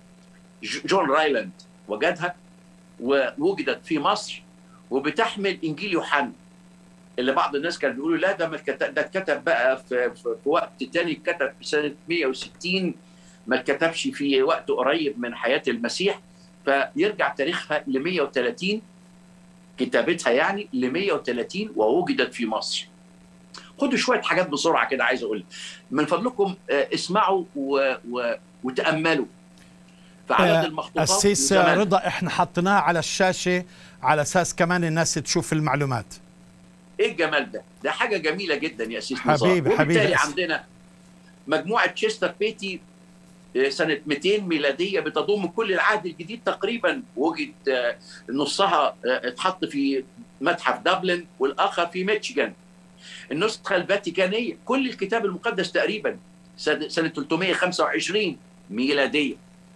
جون رايلاند وجدها ووجدت في مصر، وبتحمل انجيل يوحنا، اللي بعض الناس كانوا بيقولوا لا ده اتكتب بقى في وقت تاني، اتكتب في سنه 160، ما اتكتبش في وقت قريب من حياه المسيح. فيرجع تاريخها ل 130، كتابتها يعني ل 130، ووجدت في مصر. خدوا شويه حاجات بسرعه كده عايز اقول من فضلكم، اسمعوا وتاملوا في عدد المخطوطات. أسيس رضا، احنا حطيناها على الشاشه على اساس كمان الناس تشوف المعلومات. ايه الجمال ده؟ ده حاجه جميله جدا يا أسيس نزار. حبيبي وبالتالي عندنا مجموعه تشستر بيتي سنه 200 ميلاديه بتضم كل العهد الجديد تقريبا. وجد نصها اتحط في متحف دبلن والاخر في ميشيغان. النسخه الفاتيكانيه كل الكتاب المقدس تقريبا سنه 325 ميلاديه.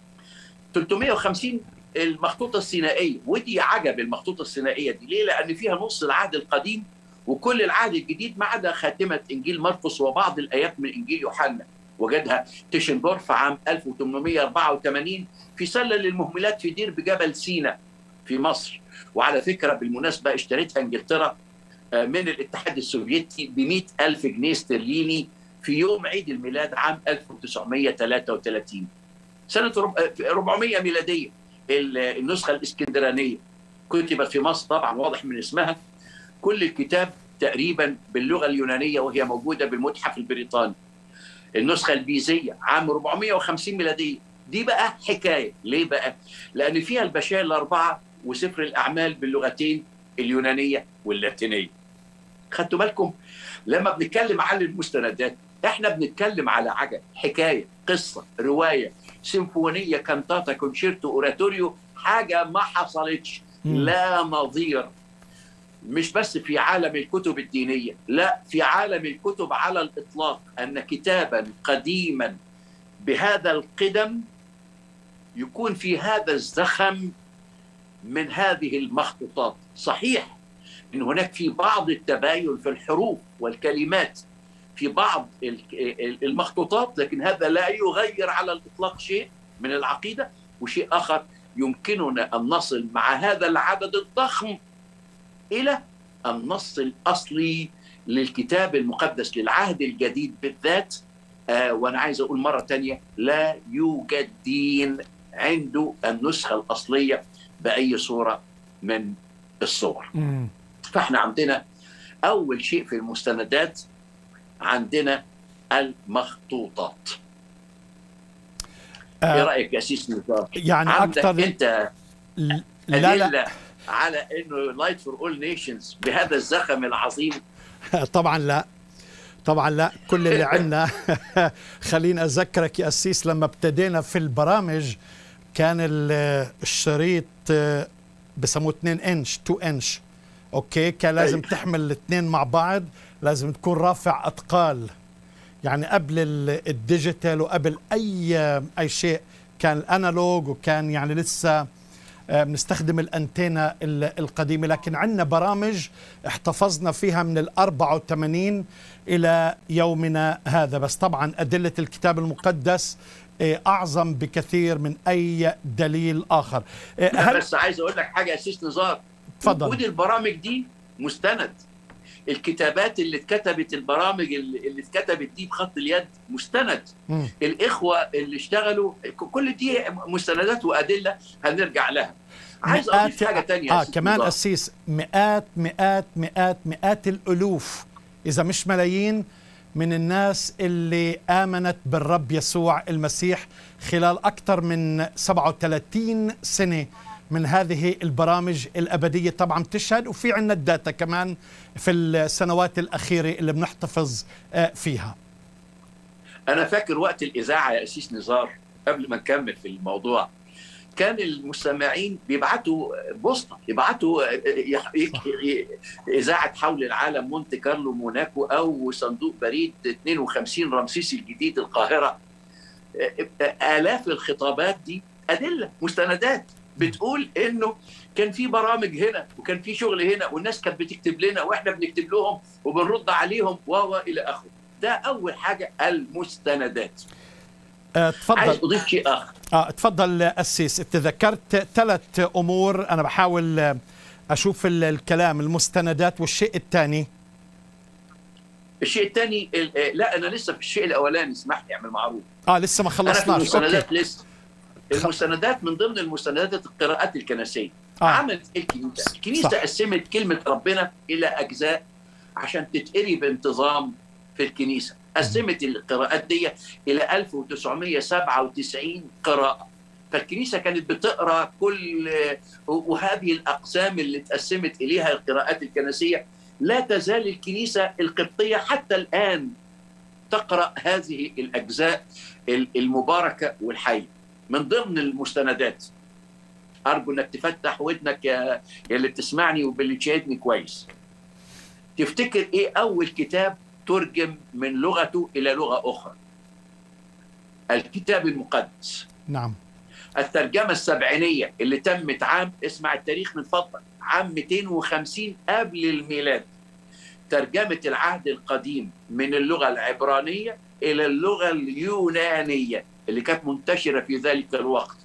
350 المخطوطه السينائيه، ودي عجب المخطوطه السينائيه دي ليه؟ لان فيها نص العهد القديم وكل العهد الجديد ما عدا خاتمه انجيل مرقس وبعض الايات من انجيل يوحنا. وجدها تيشندورف عام 1884 في سله للمهملات في دير بجبل سينا في مصر. وعلى فكره بالمناسبه اشتريتها انجلترا من الاتحاد السوفيتي ب 100,000 جنيه استرليني في يوم عيد الميلاد عام 1933 سنه 400 ميلاديه. النسخه الاسكندرانيه كتبت في مصر طبعا، واضح من اسمها. كل الكتاب تقريبا باللغه اليونانيه وهي موجوده بالمتحف البريطاني. النسخه البيزيه عام 450 ميلاديه، دي بقى حكايه. ليه بقى؟ لان فيها البشائر الاربعه وسفر الاعمال باللغتين اليونانيه واللاتينيه. خدتوا بالكم؟ لما بنتكلم عن المستندات احنا بنتكلم على عجب، حكايه، قصه، روايه، سيمفونيه، كانتاتا، كونشيرتو، اوراتوريو، حاجه ما حصلتش، لا نظير. مش بس في عالم الكتب الدينيه، لا، في عالم الكتب على الاطلاق، ان كتابا قديما بهذا القدم يكون في هذا الزخم من هذه المخطوطات. صحيح ان هناك في بعض التباين في الحروف والكلمات في بعض المخطوطات، لكن هذا لا يغير على الاطلاق شيء من العقيده. وشيء اخر، يمكننا ان نصل مع هذا العدد الضخم الى النص الاصلي للكتاب المقدس للعهد الجديد بالذات. وانا عايز اقول مره ثانيه، لا يوجد دين عنده النسخه الاصليه باي صوره من الصور. فاحنا عندنا اول شيء في المستندات عندنا المخطوطات. ايه رايك يا سيس نزار؟ يعني اكثر انت لا على انه لايت فور اول نيشنز بهذا الزخم العظيم؟ طبعا لا، طبعا لا. كل اللي عندنا خليني اذكرك يا أسيس، لما ابتدينا في البرامج كان الشريط بسموه 2 انش 2 انش، اوكي؟ كان لازم تحمل الاثنين مع بعض، لازم تكون رافع اثقال. يعني قبل الديجيتال وقبل اي شيء كان الانالوج، وكان يعني لسه بنستخدم الانتينا القديمه. لكن عندنا برامج احتفظنا فيها من ال84 الى يومنا هذا. بس طبعا ادله الكتاب المقدس اعظم بكثير من اي دليل اخر. بس عايز اقول لك حاجه يا سيس نزار، اتفضل. وجود البرامج دي مستند. الكتابات اللي اتكتبت، البرامج اللي اتكتبت دي بخط اليد مستند. الاخوه اللي اشتغلوا، كل دي مستندات وادله هنرجع لها. عايز اضيف حاجه ثانيه كمان أسيس، مئات مئات مئات مئات الالوف اذا مش ملايين من الناس اللي آمنت بالرب يسوع المسيح خلال أكثر من 37 سنة من هذه البرامج الأبدية طبعا تشهد، وفي عنا الداتا كمان في السنوات الأخيرة اللي بنحتفظ فيها. أنا فاكر وقت الإذاعة يا أسيس نزار، قبل ما نكمل في الموضوع، كان المستمعين بيبعتوا بوسطة، يبعتوا إذاعة حول العالم مونte كارلو موناكو، أو صندوق بريد 52 رمسيس الجديد القاهرة. آلاف الخطابات دي أدلة، مستندات بتقول إنه كان في برامج هنا وكان في شغل هنا، والناس كانت بتكتب لنا وإحنا بنكتب لهم وبنرد عليهم إلى آخره. ده أول حاجة، المستندات. تفضل. عايز أضيف شيء آخر. تفضل أسيس. أنت ذكرت 3 أمور، أنا بحاول أشوف الكلام، المستندات والشيء الثاني. الشيء الثاني، لا أنا لسه في الشيء الأولاني، اسمح لي اعمل معروف. لسه ما خلصناش. أنا في المستندات لسه. المستندات من ضمن المستندات القراءات الكنسية. عملت الكنيسة. الكنيسة قسمت كلمة ربنا إلى أجزاء عشان تتقري بانتظام في الكنيسة. قسمت القراءات دي إلى 1997 قراءة. فالكنيسة كانت بتقرأ كل، وهذه الأقسام اللي تقسمت إليها القراءات الكنسية لا تزال الكنيسة القبطية حتى الآن تقرأ هذه الأجزاء المباركة والحية من ضمن المستندات. أرجو أنك تفتح ودنك يا اللي بتسمعني وباللي تشاهدني كويس. تفتكر إيه أول كتاب ترجم من لغته إلى لغة أخرى؟ الكتاب المقدس. نعم. الترجمة السبعينية اللي تمت عام، اسمع التاريخ من فضلك، عام 250 قبل الميلاد. ترجمة العهد القديم من اللغة العبرانية إلى اللغة اليونانية اللي كانت منتشرة في ذلك الوقت.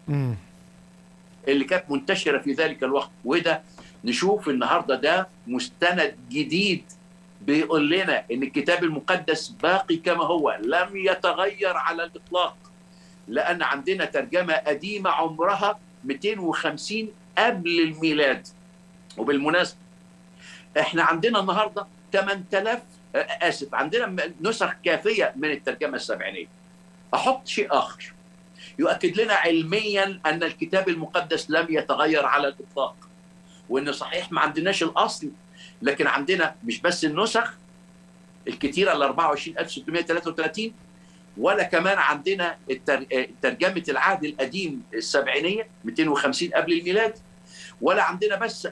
وده نشوف النهاردة ده مستند جديد بيقول لنا إن الكتاب المقدس باقي كما هو، لم يتغير على الإطلاق. لأن عندنا ترجمة قديمة عمرها 250 قبل الميلاد. وبالمناسبة احنا عندنا النهاردة 8000 عندنا نسخ كافية من الترجمة السبعينية. أحط شيء آخر يؤكد لنا علميا أن الكتاب المقدس لم يتغير على الإطلاق، وإن صحيح ما عندناش الأصل، لكن عندنا مش بس النسخ الكتيرة ال 24633، ولا كمان عندنا ترجمة العهد القديم السبعينية 250 قبل الميلاد، ولا عندنا بس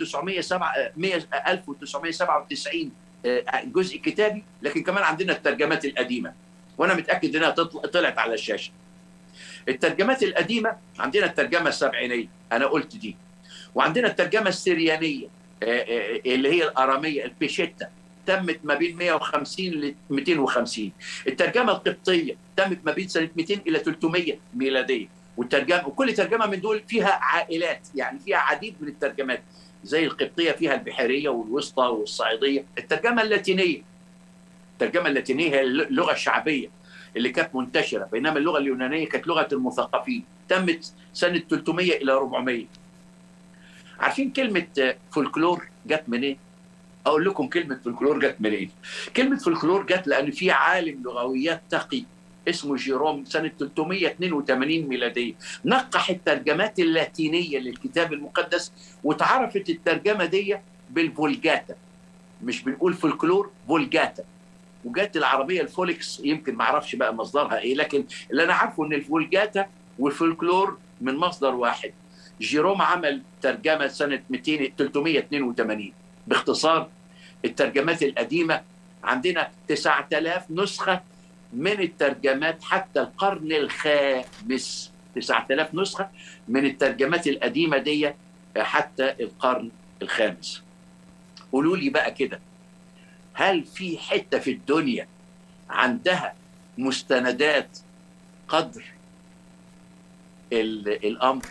1997 جزء كتابي، لكن كمان عندنا الترجمات القديمة، وأنا متأكد أنها طلعت على الشاشة. الترجمات القديمة عندنا الترجمة السبعينية، أنا قلت دي، وعندنا الترجمة السريانية اللي هي الأرامية البيشيتا، تمت ما بين 150 ل 250. الترجمة القبطية تمت ما بين سنة 200 إلى 300 ميلادية. وكل ترجمة من دول فيها عائلات، يعني فيها عديد من الترجمات، زي القبطية فيها البحيرية والوسطى والصعيدية. الترجمة اللاتينية هي اللغة الشعبية اللي كانت منتشرة، بينما اللغة اليونانية كانت لغة المثقفين، تمت سنة 300 إلى 400. عارفين كلمة فولكلور جت منين؟ أقول لكم كلمة فولكلور جت منين؟ كلمة فولكلور جت لأن في عالم لغويات تقي اسمه جيروم سنة 382 ميلادية نقح الترجمات اللاتينية للكتاب المقدس، وتعرفت الترجمة دي بالفولجاتا. مش بنقول فولكلور، فولجاتا. وجات العربية الفولكس، يمكن ما اعرفش بقى مصدرها ايه، لكن اللي انا عارفه ان الفولجاتا والفولكلور من مصدر واحد. جيروم عمل ترجمة سنة 382. باختصار، الترجمات القديمة عندنا 9000 نسخة من الترجمات حتى القرن الخامس. 9000 نسخة من الترجمات القديمة دي حتى القرن الخامس. قولوا لي بقى كده، هل في حتة في الدنيا عندها مستندات قدر الأمر؟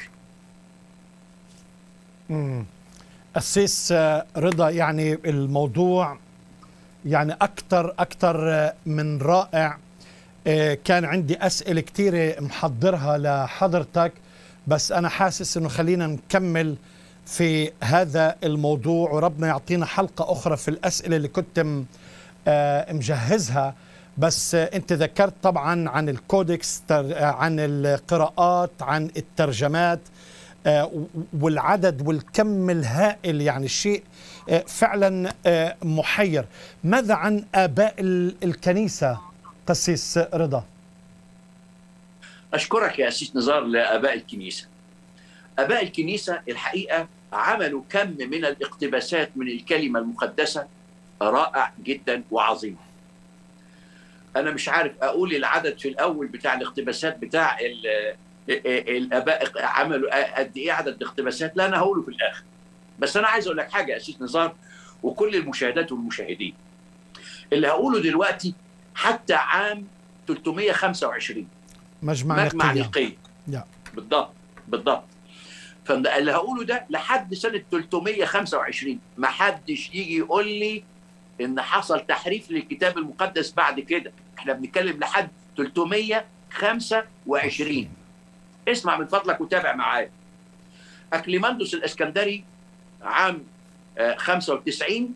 أسيس رضا، يعني الموضوع يعني أكثر من رائع. كان عندي أسئلة كثيرة محضرها لحضرتك، بس أنا حاسس إنه خلينا نكمل في هذا الموضوع، وربنا يعطينا حلقة أخرى في الأسئلة اللي كنت مجهزها. بس أنت ذكرت طبعا عن الكودكس، عن القراءات، عن الترجمات. والعدد والكم الهائل، يعني شيء فعلا محير. ماذا عن آباء الكنيسة قسيس رضا؟ أشكرك يا أسيس نزار لآباء الكنيسة. آباء الكنيسة الحقيقة عملوا كم من الاقتباسات من الكلمة المقدسة رائع جدا وعظيم. أنا مش عارف أقول العدد في الأول بتاع الاقتباسات بتاع الآباء عملوا قد إيه عدد الاقتباسات، لا أنا هقوله في الآخر. بس أنا عايز أقول لك حاجة يا أسيس نزار وكل المشاهدات والمشاهدين، اللي هقوله دلوقتي حتى عام 325 مجمع نقية. بالضبط. فاللي هقوله ده لحد سنة 325 ما حدش يجي يقول لي إن حصل تحريف للكتاب المقدس بعد كده. احنا بنتكلم لحد 325. اسمع من فضلك وتابع معايا. أكليماندوس الإسكندري عام 95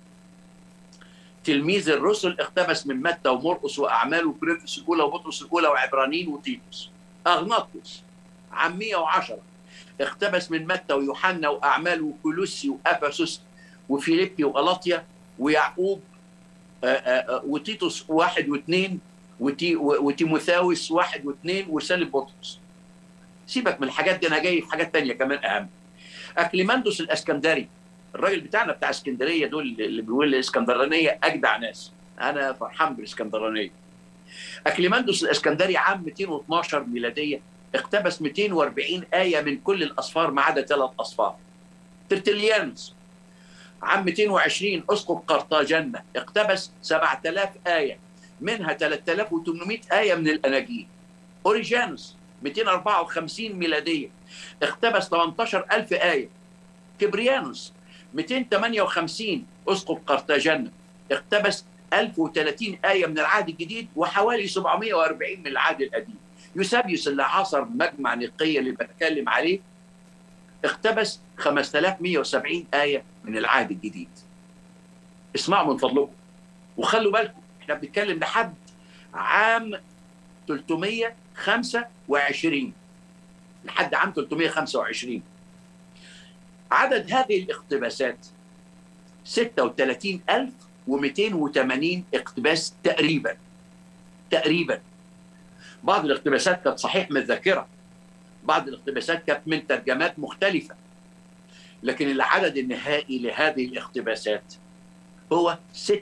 تلميذ الرسل، اقتبس من متى ومرقس وأعمال وكورنثوس الأولى وبطرس الأولى وعبرانيين وتيتوس. أغناطيوس عام 110 اقتبس من متى ويوحنا وأعمال وكولوسي وأفسس وفيليبي وغلاطيا ويعقوب وتيتوس 1 و2 وتيموثاوس 1 و2 ورسالة بطرس. سيبك من الحاجات دي، أنا جاي في حاجات تانية كمان أهم. أكليماندوس الإسكندري، الراجل بتاعنا بتاع اسكندريه دول اللي بيقول الاسكندرانيه اجدع ناس، انا فرحان بالاسكندرانيه. اكليماندوس الاسكندري عام 212 ميلاديه اقتبس 240 ايه من كل الاصفار ما عدا 3 اصفار. ترتليانوس عام 220 اسقف قرطاجنة اقتبس 7000 ايه، منها 3800 ايه من الاناجيل. اوريجانوس 254 ميلاديه اقتبس 18000 ايه. كبريانوس 258 اسقف قرطاجنة اقتبس 1030 آية من العهد الجديد وحوالي 740 من العهد القديم. يوسابيوس اللي عاصر مجمع نقية اللي بتكلم عليه اقتبس 5170 آية من العهد الجديد. اسمعوا من فضلكم وخلوا بالكم، احنا بنتكلم لحد عام 325 لحد عام 325. عدد هذه الاقتباسات 36280 اقتباس تقريبا. بعض الاقتباسات كانت صحيح من الذاكرة، بعض الاقتباسات كانت من ترجمات مختلفة، لكن العدد النهائي لهذه الاقتباسات هو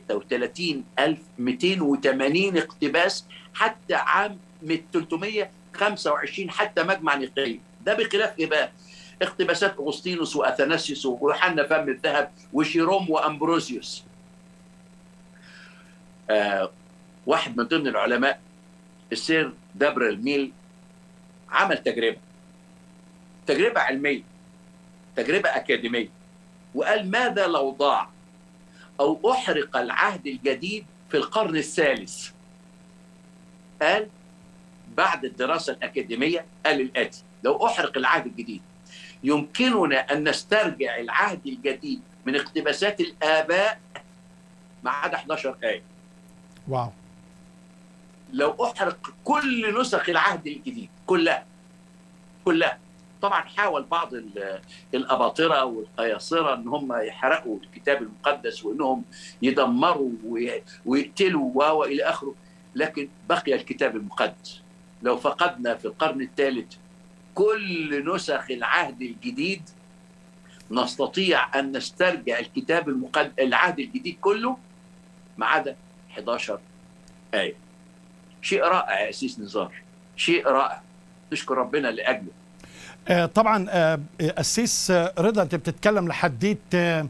36280 اقتباس حتى عام 325 حتى مجمع نقية. ده بخلاف ايه بقى؟ اقتباسات أغسطينوس وأثناسيوس ويوحنا فم الذهب وشيروم وأمبروزيوس. واحد من ضمن العلماء السير دابريل ميل عمل تجربة علمية، تجربة أكاديمية، وقال ماذا لو ضاع أو أحرق العهد الجديد في القرن الثالث؟ قال بعد الدراسة الأكاديمية قال الآتي: لو أحرق العهد الجديد يمكننا أن نسترجع العهد الجديد من اقتباسات الآباء ما عدا 11 آية. واو. لو أحرق كل نسخ العهد الجديد كلها. طبعا حاول بعض الأباطرة والقياصرة أن هم يحرقوا الكتاب المقدس وأنهم يدمروا ويقتلوا وإلى آخره، لكن بقي الكتاب المقدس. لو فقدنا في القرن الثالث كل نسخ العهد الجديد نستطيع أن نسترجع الكتاب العهد الجديد كله ما عدا 11 آية. شيء رائع يا أسيس نزار، شيء رائع، نشكر ربنا لأجله. طبعا أسيس رضا، أنت بتتكلم لحديت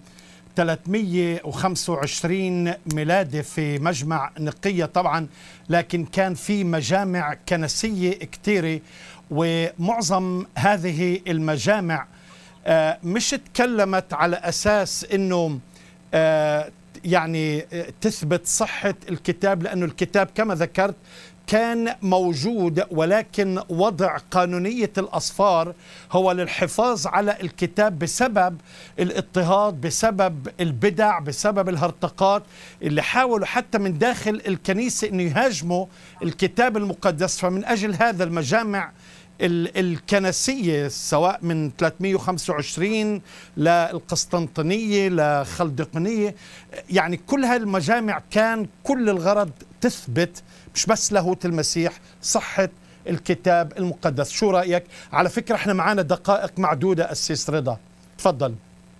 325 ميلادي في مجمع نقية طبعا، لكن كان في مجامع كنسية كثيرة، ومعظم هذه المجامع مش تكلمت على أساس أنه يعني تثبت صحة الكتاب، لأنه الكتاب كما ذكرت كان موجود، ولكن وضع قانونية الأصفار هو للحفاظ على الكتاب بسبب الاضطهاد، بسبب البدع، بسبب الهرطقات اللي حاولوا حتى من داخل الكنيسة أن يهاجموا الكتاب المقدس. فمن أجل هذا المجامع الكنسية سواء من 325 للقسطنطينية لخلدقنية، يعني كل هالمجامع كان كل الغرض تثبت مش بس لاهوت المسيح، صحة الكتاب المقدس. شو رأيك؟ على فكرة احنا معانا دقائق معدودة أسيس رضا، تفضل.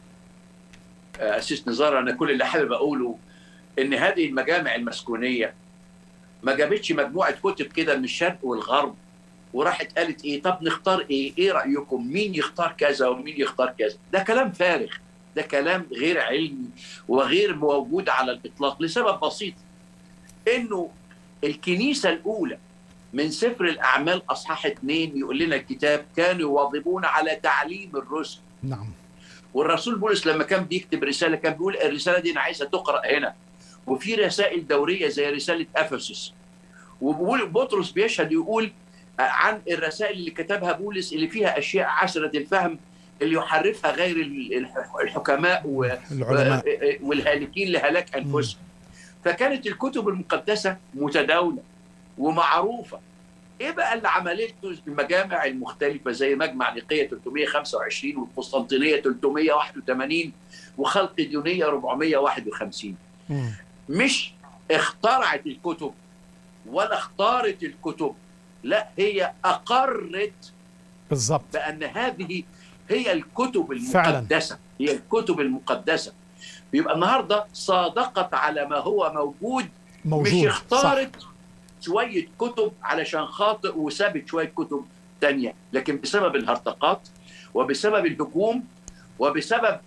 أسيس نزار، أنا كل اللي حابب أقوله إن هذه المجامع المسكونية ما جابتش مجموعة كتب كده من الشرق والغرب وراحت قالت إيه طب نختار إيه رأيكم؟ مين يختار كذا ومين يختار كذا؟ ده كلام فارغ، ده كلام غير علمي وغير موجود على الإطلاق لسبب بسيط، إنه الكنيسة الأولى من سفر الأعمال أصحاح 2 يقول لنا الكتاب كانوا يواظبون على تعليم الرسل. نعم. والرسول بولس لما كان بيكتب رسالة كان بيقول الرسالة دي أنا عايزها تقرأ هنا. وفي رسائل دورية زي رسالة أفسس، وبطرس بيشهد يقول عن الرسائل اللي كتبها بولس اللي فيها أشياء عسرة الفهم اللي يحرفها غير الحكماء والهالكين لهلاك أنفسهم. فكانت الكتب المقدسة متداولة ومعروفة. ايه بقى اللي عملته المجامع المختلفة زي مجمع نيقية 325 والقسطنطينية 381 وخلق ديونية 451؟ مش اخترعت الكتب ولا اختارت الكتب، لا هي أقرت بالضبط بأن هذه هي الكتب المقدسة. فعلا. هي الكتب المقدسة. بيبقى النهاردة صادقت على ما هو موجود. مش اختارت صح. شوية كتب علشان خاطئ وسابت شوية كتب تانية، لكن بسبب الهرطقات وبسبب الهجوم وبسبب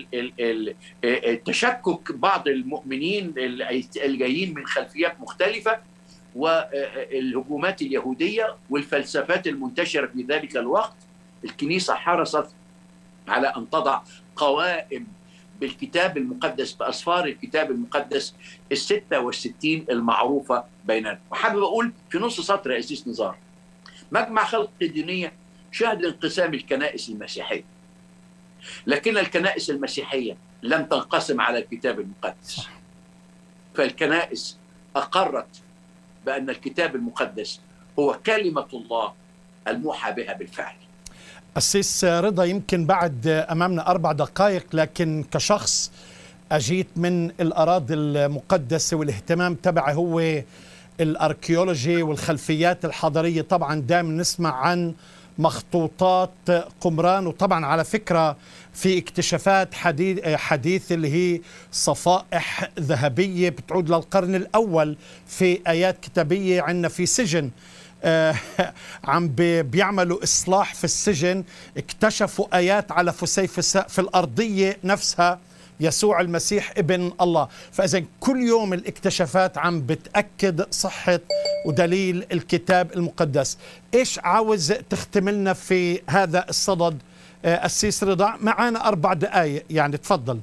تشكك بعض المؤمنين الجايين من خلفيات مختلفة والهجومات اليهودية والفلسفات المنتشرة في ذلك الوقت، الكنيسة حرصت على أن تضع قوائم بالكتاب المقدس، بأسفار الكتاب المقدس 66 المعروفة بيننا. وحابب أقول في نص سطر يا أسيس نزار، مجمع خلق الدينية شهد انقسام الكنائس المسيحية، لكن الكنائس المسيحية لم تنقسم على الكتاب المقدس. فالكنائس أقرت بأن الكتاب المقدس هو كلمة الله الموحى بها بالفعل. أسيس رضا، يمكن بعد أمامنا 4 دقائق، لكن كشخص أجيت من الأراضي المقدسة والاهتمام تبعي هو الأركيولوجي والخلفيات الحضارية، طبعا دائما نسمع عن مخطوطات قمران، وطبعا على فكرة في اكتشافات حديث اللي هي صفائح ذهبية بتعود للقرن الأول، في آيات كتابية عندنا في سجن عم بيعملوا إصلاح في السجن، اكتشفوا آيات على فسيفساء في الأرضية نفسها يسوع المسيح ابن الله. فإذا كل يوم الاكتشافات عم بتأكد صحة ودليل الكتاب المقدس. إيش عاوز تختملنا في هذا الصدد أسيس رضا؟ معانا 4 دقائق، يعني تفضل.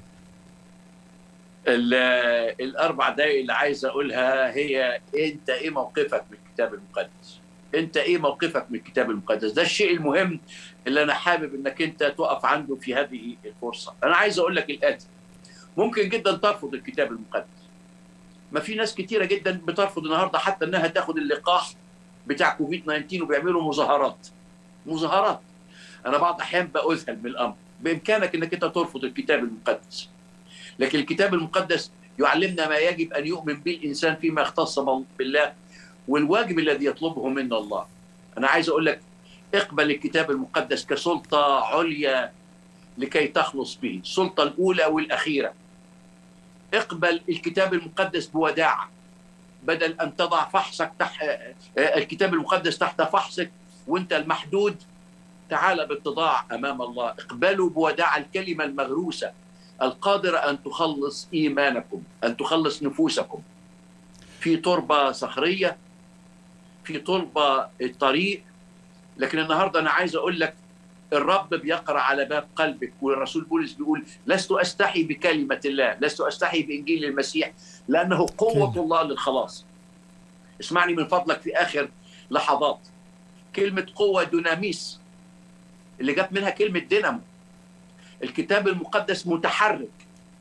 ال4 دقائق اللي عايز أقولها هي أنت إيه موقفك من الكتاب المقدس؟ أنت إيه موقفك من الكتاب المقدس؟ ده الشيء المهم اللي أنا حابب أنك أنت تقف عنده في هذه الفرصة. أنا عايز أقول لك الآتي: ممكن جدا ترفض الكتاب المقدس. ما في ناس كتيرة جدا بترفض النهاردة حتى أنها تاخد اللقاح بتاع كوفيد 19 وبيعملوا مظاهرات. أنا بعض الأحيان بأذهل من الأمر. بإمكانك أنك أنت ترفض الكتاب المقدس، لكن الكتاب المقدس يعلمنا ما يجب أن يؤمن به الإنسان فيما يختص بالله والواجب الذي يطلبه منا الله. أنا عايز أقول لك اقبل الكتاب المقدس كسلطة عليا لكي تخلص به، السلطة الأولى والأخيرة. اقبل الكتاب المقدس بوداعة، بدل أن تضع فحصك الكتاب المقدس تحت فحصك وانت المحدود. تعال باتضاع أمام الله، اقبلوا بوداعة الكلمة المغروسة القادرة أن تخلص إيمانكم، أن تخلص نفوسكم في تربة صخرية، في تربة الطريق. لكن النهاردة أنا عايز أقول لك الرب بيقرأ على باب قلبك، والرسول بولس بيقول لست أستحي بكلمة الله، لست أستحي بإنجيل المسيح، لأنه قوة الله للخلاص. اسمعني من فضلك في آخر لحظات، كلمة قوة دوناميس اللي جت منها كلمة دينامو. الكتاب المقدس متحرك،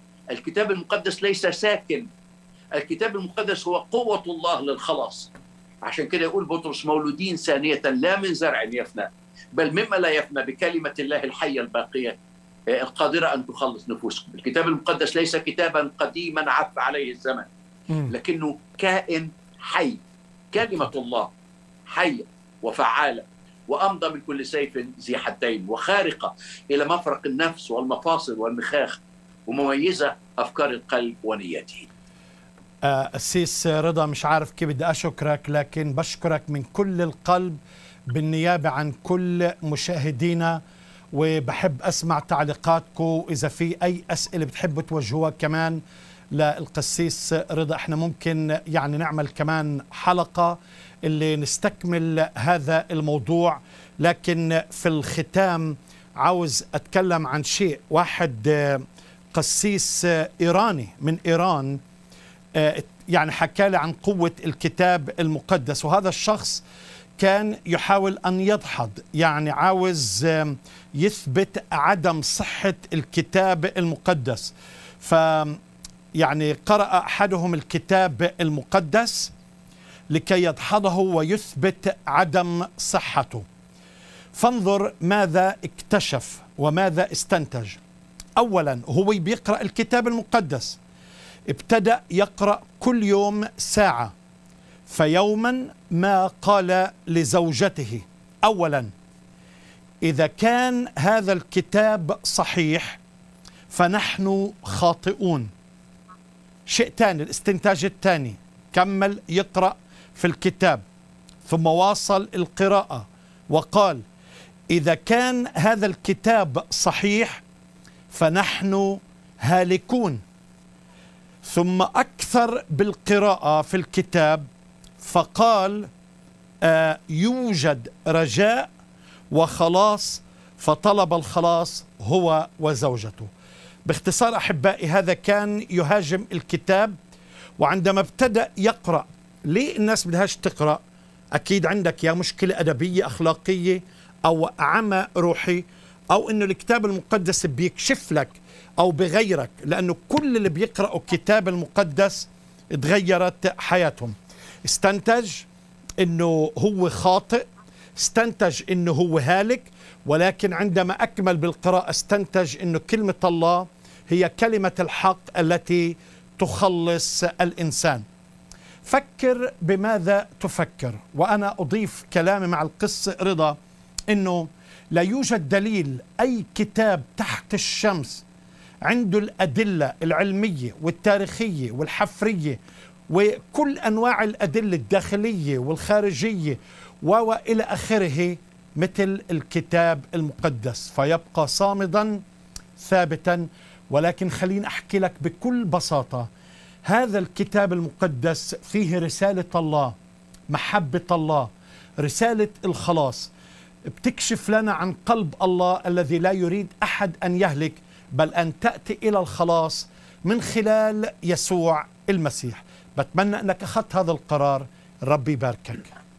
الكتاب المقدس ليس ساكن، الكتاب المقدس هو قوة الله للخلاص. عشان كده يقول بطرس مولودين ثانية لا من زرع يفنى بل مما لا يفنى بكلمة الله الحية الباقية القادرة أن تخلص نفوسكم. الكتاب المقدس ليس كتابا قديما عف عليه الزمن، لكنه كائن حي، كلمة الله حية وفعالة وأمضى من كل سيف ذي حدين وخارقة إلى مفرق النفس والمفاصل والمخاخ ومميزة أفكار القلب ونياته. السيس رضا، مش عارف كيف بدي أشكرك، لكن بشكرك من كل القلب بالنيابة عن كل مشاهدينا، وبحب أسمع تعليقاتكم. إذا في أي أسئلة بتحبوا توجهوها كمان للقسيس رضا، احنا ممكن يعني نعمل كمان حلقة اللي نستكمل هذا الموضوع. لكن في الختام عاوز أتكلم عن شيء. واحد قسيس إيراني من إيران يعني حكى لي عن قوة الكتاب المقدس، وهذا الشخص كان يحاول أن يدحض، يعني عاوز يثبت عدم صحة الكتاب المقدس. يعني قرأ أحدهم الكتاب المقدس لكي يدحضه ويثبت عدم صحته. فانظر ماذا اكتشف وماذا استنتج. أولا، هو بيقرأ الكتاب المقدس، ابتدأ يقرأ كل يوم ساعة. فيوما ما قال لزوجته: أولا، إذا كان هذا الكتاب صحيح فنحن خاطئون. شيء ثاني، الاستنتاج الثاني، كمل يقرأ في الكتاب ثم واصل القراءة وقال: إذا كان هذا الكتاب صحيح فنحن هالكون. ثم أكثر بالقراءة في الكتاب فقال: يوجد رجاء وخلاص، فطلب الخلاص هو وزوجته. باختصار أحبائي، هذا كان يهاجم الكتاب. وعندما ابتدأ يقرأ، ليه الناس بدهاش تقرأ؟ أكيد عندك يا مشكلة أدبية أخلاقية أو عمى روحي، أو إنه الكتاب المقدس بيكشف لك أو بغيرك، لأنه كل اللي بيقرأوا الكتاب المقدس اتغيرت حياتهم. استنتج إنه هو خاطئ، استنتج إنه هو هالك، ولكن عندما أكمل بالقراءة استنتج إنه كلمة الله هي كلمة الحق التي تخلص الإنسان. فكر بماذا تفكر. وأنا أضيف كلامي مع القس رضا إنه لا يوجد دليل أي كتاب تحت الشمس عنده الأدلة العلمية والتاريخية والحفرية وكل أنواع الأدلة الداخلية والخارجية وإلى آخره مثل الكتاب المقدس، فيبقى صامدا ثابتا. ولكن خليني أحكي لك بكل بساطة، هذا الكتاب المقدس فيه رسالة الله، محبة الله، رسالة الخلاص، بتكشف لنا عن قلب الله الذي لا يريد أحد أن يهلك بل أن تأتي إلى الخلاص من خلال يسوع المسيح. بتمنى أنك أخذت هذا القرار. ربي يباركك.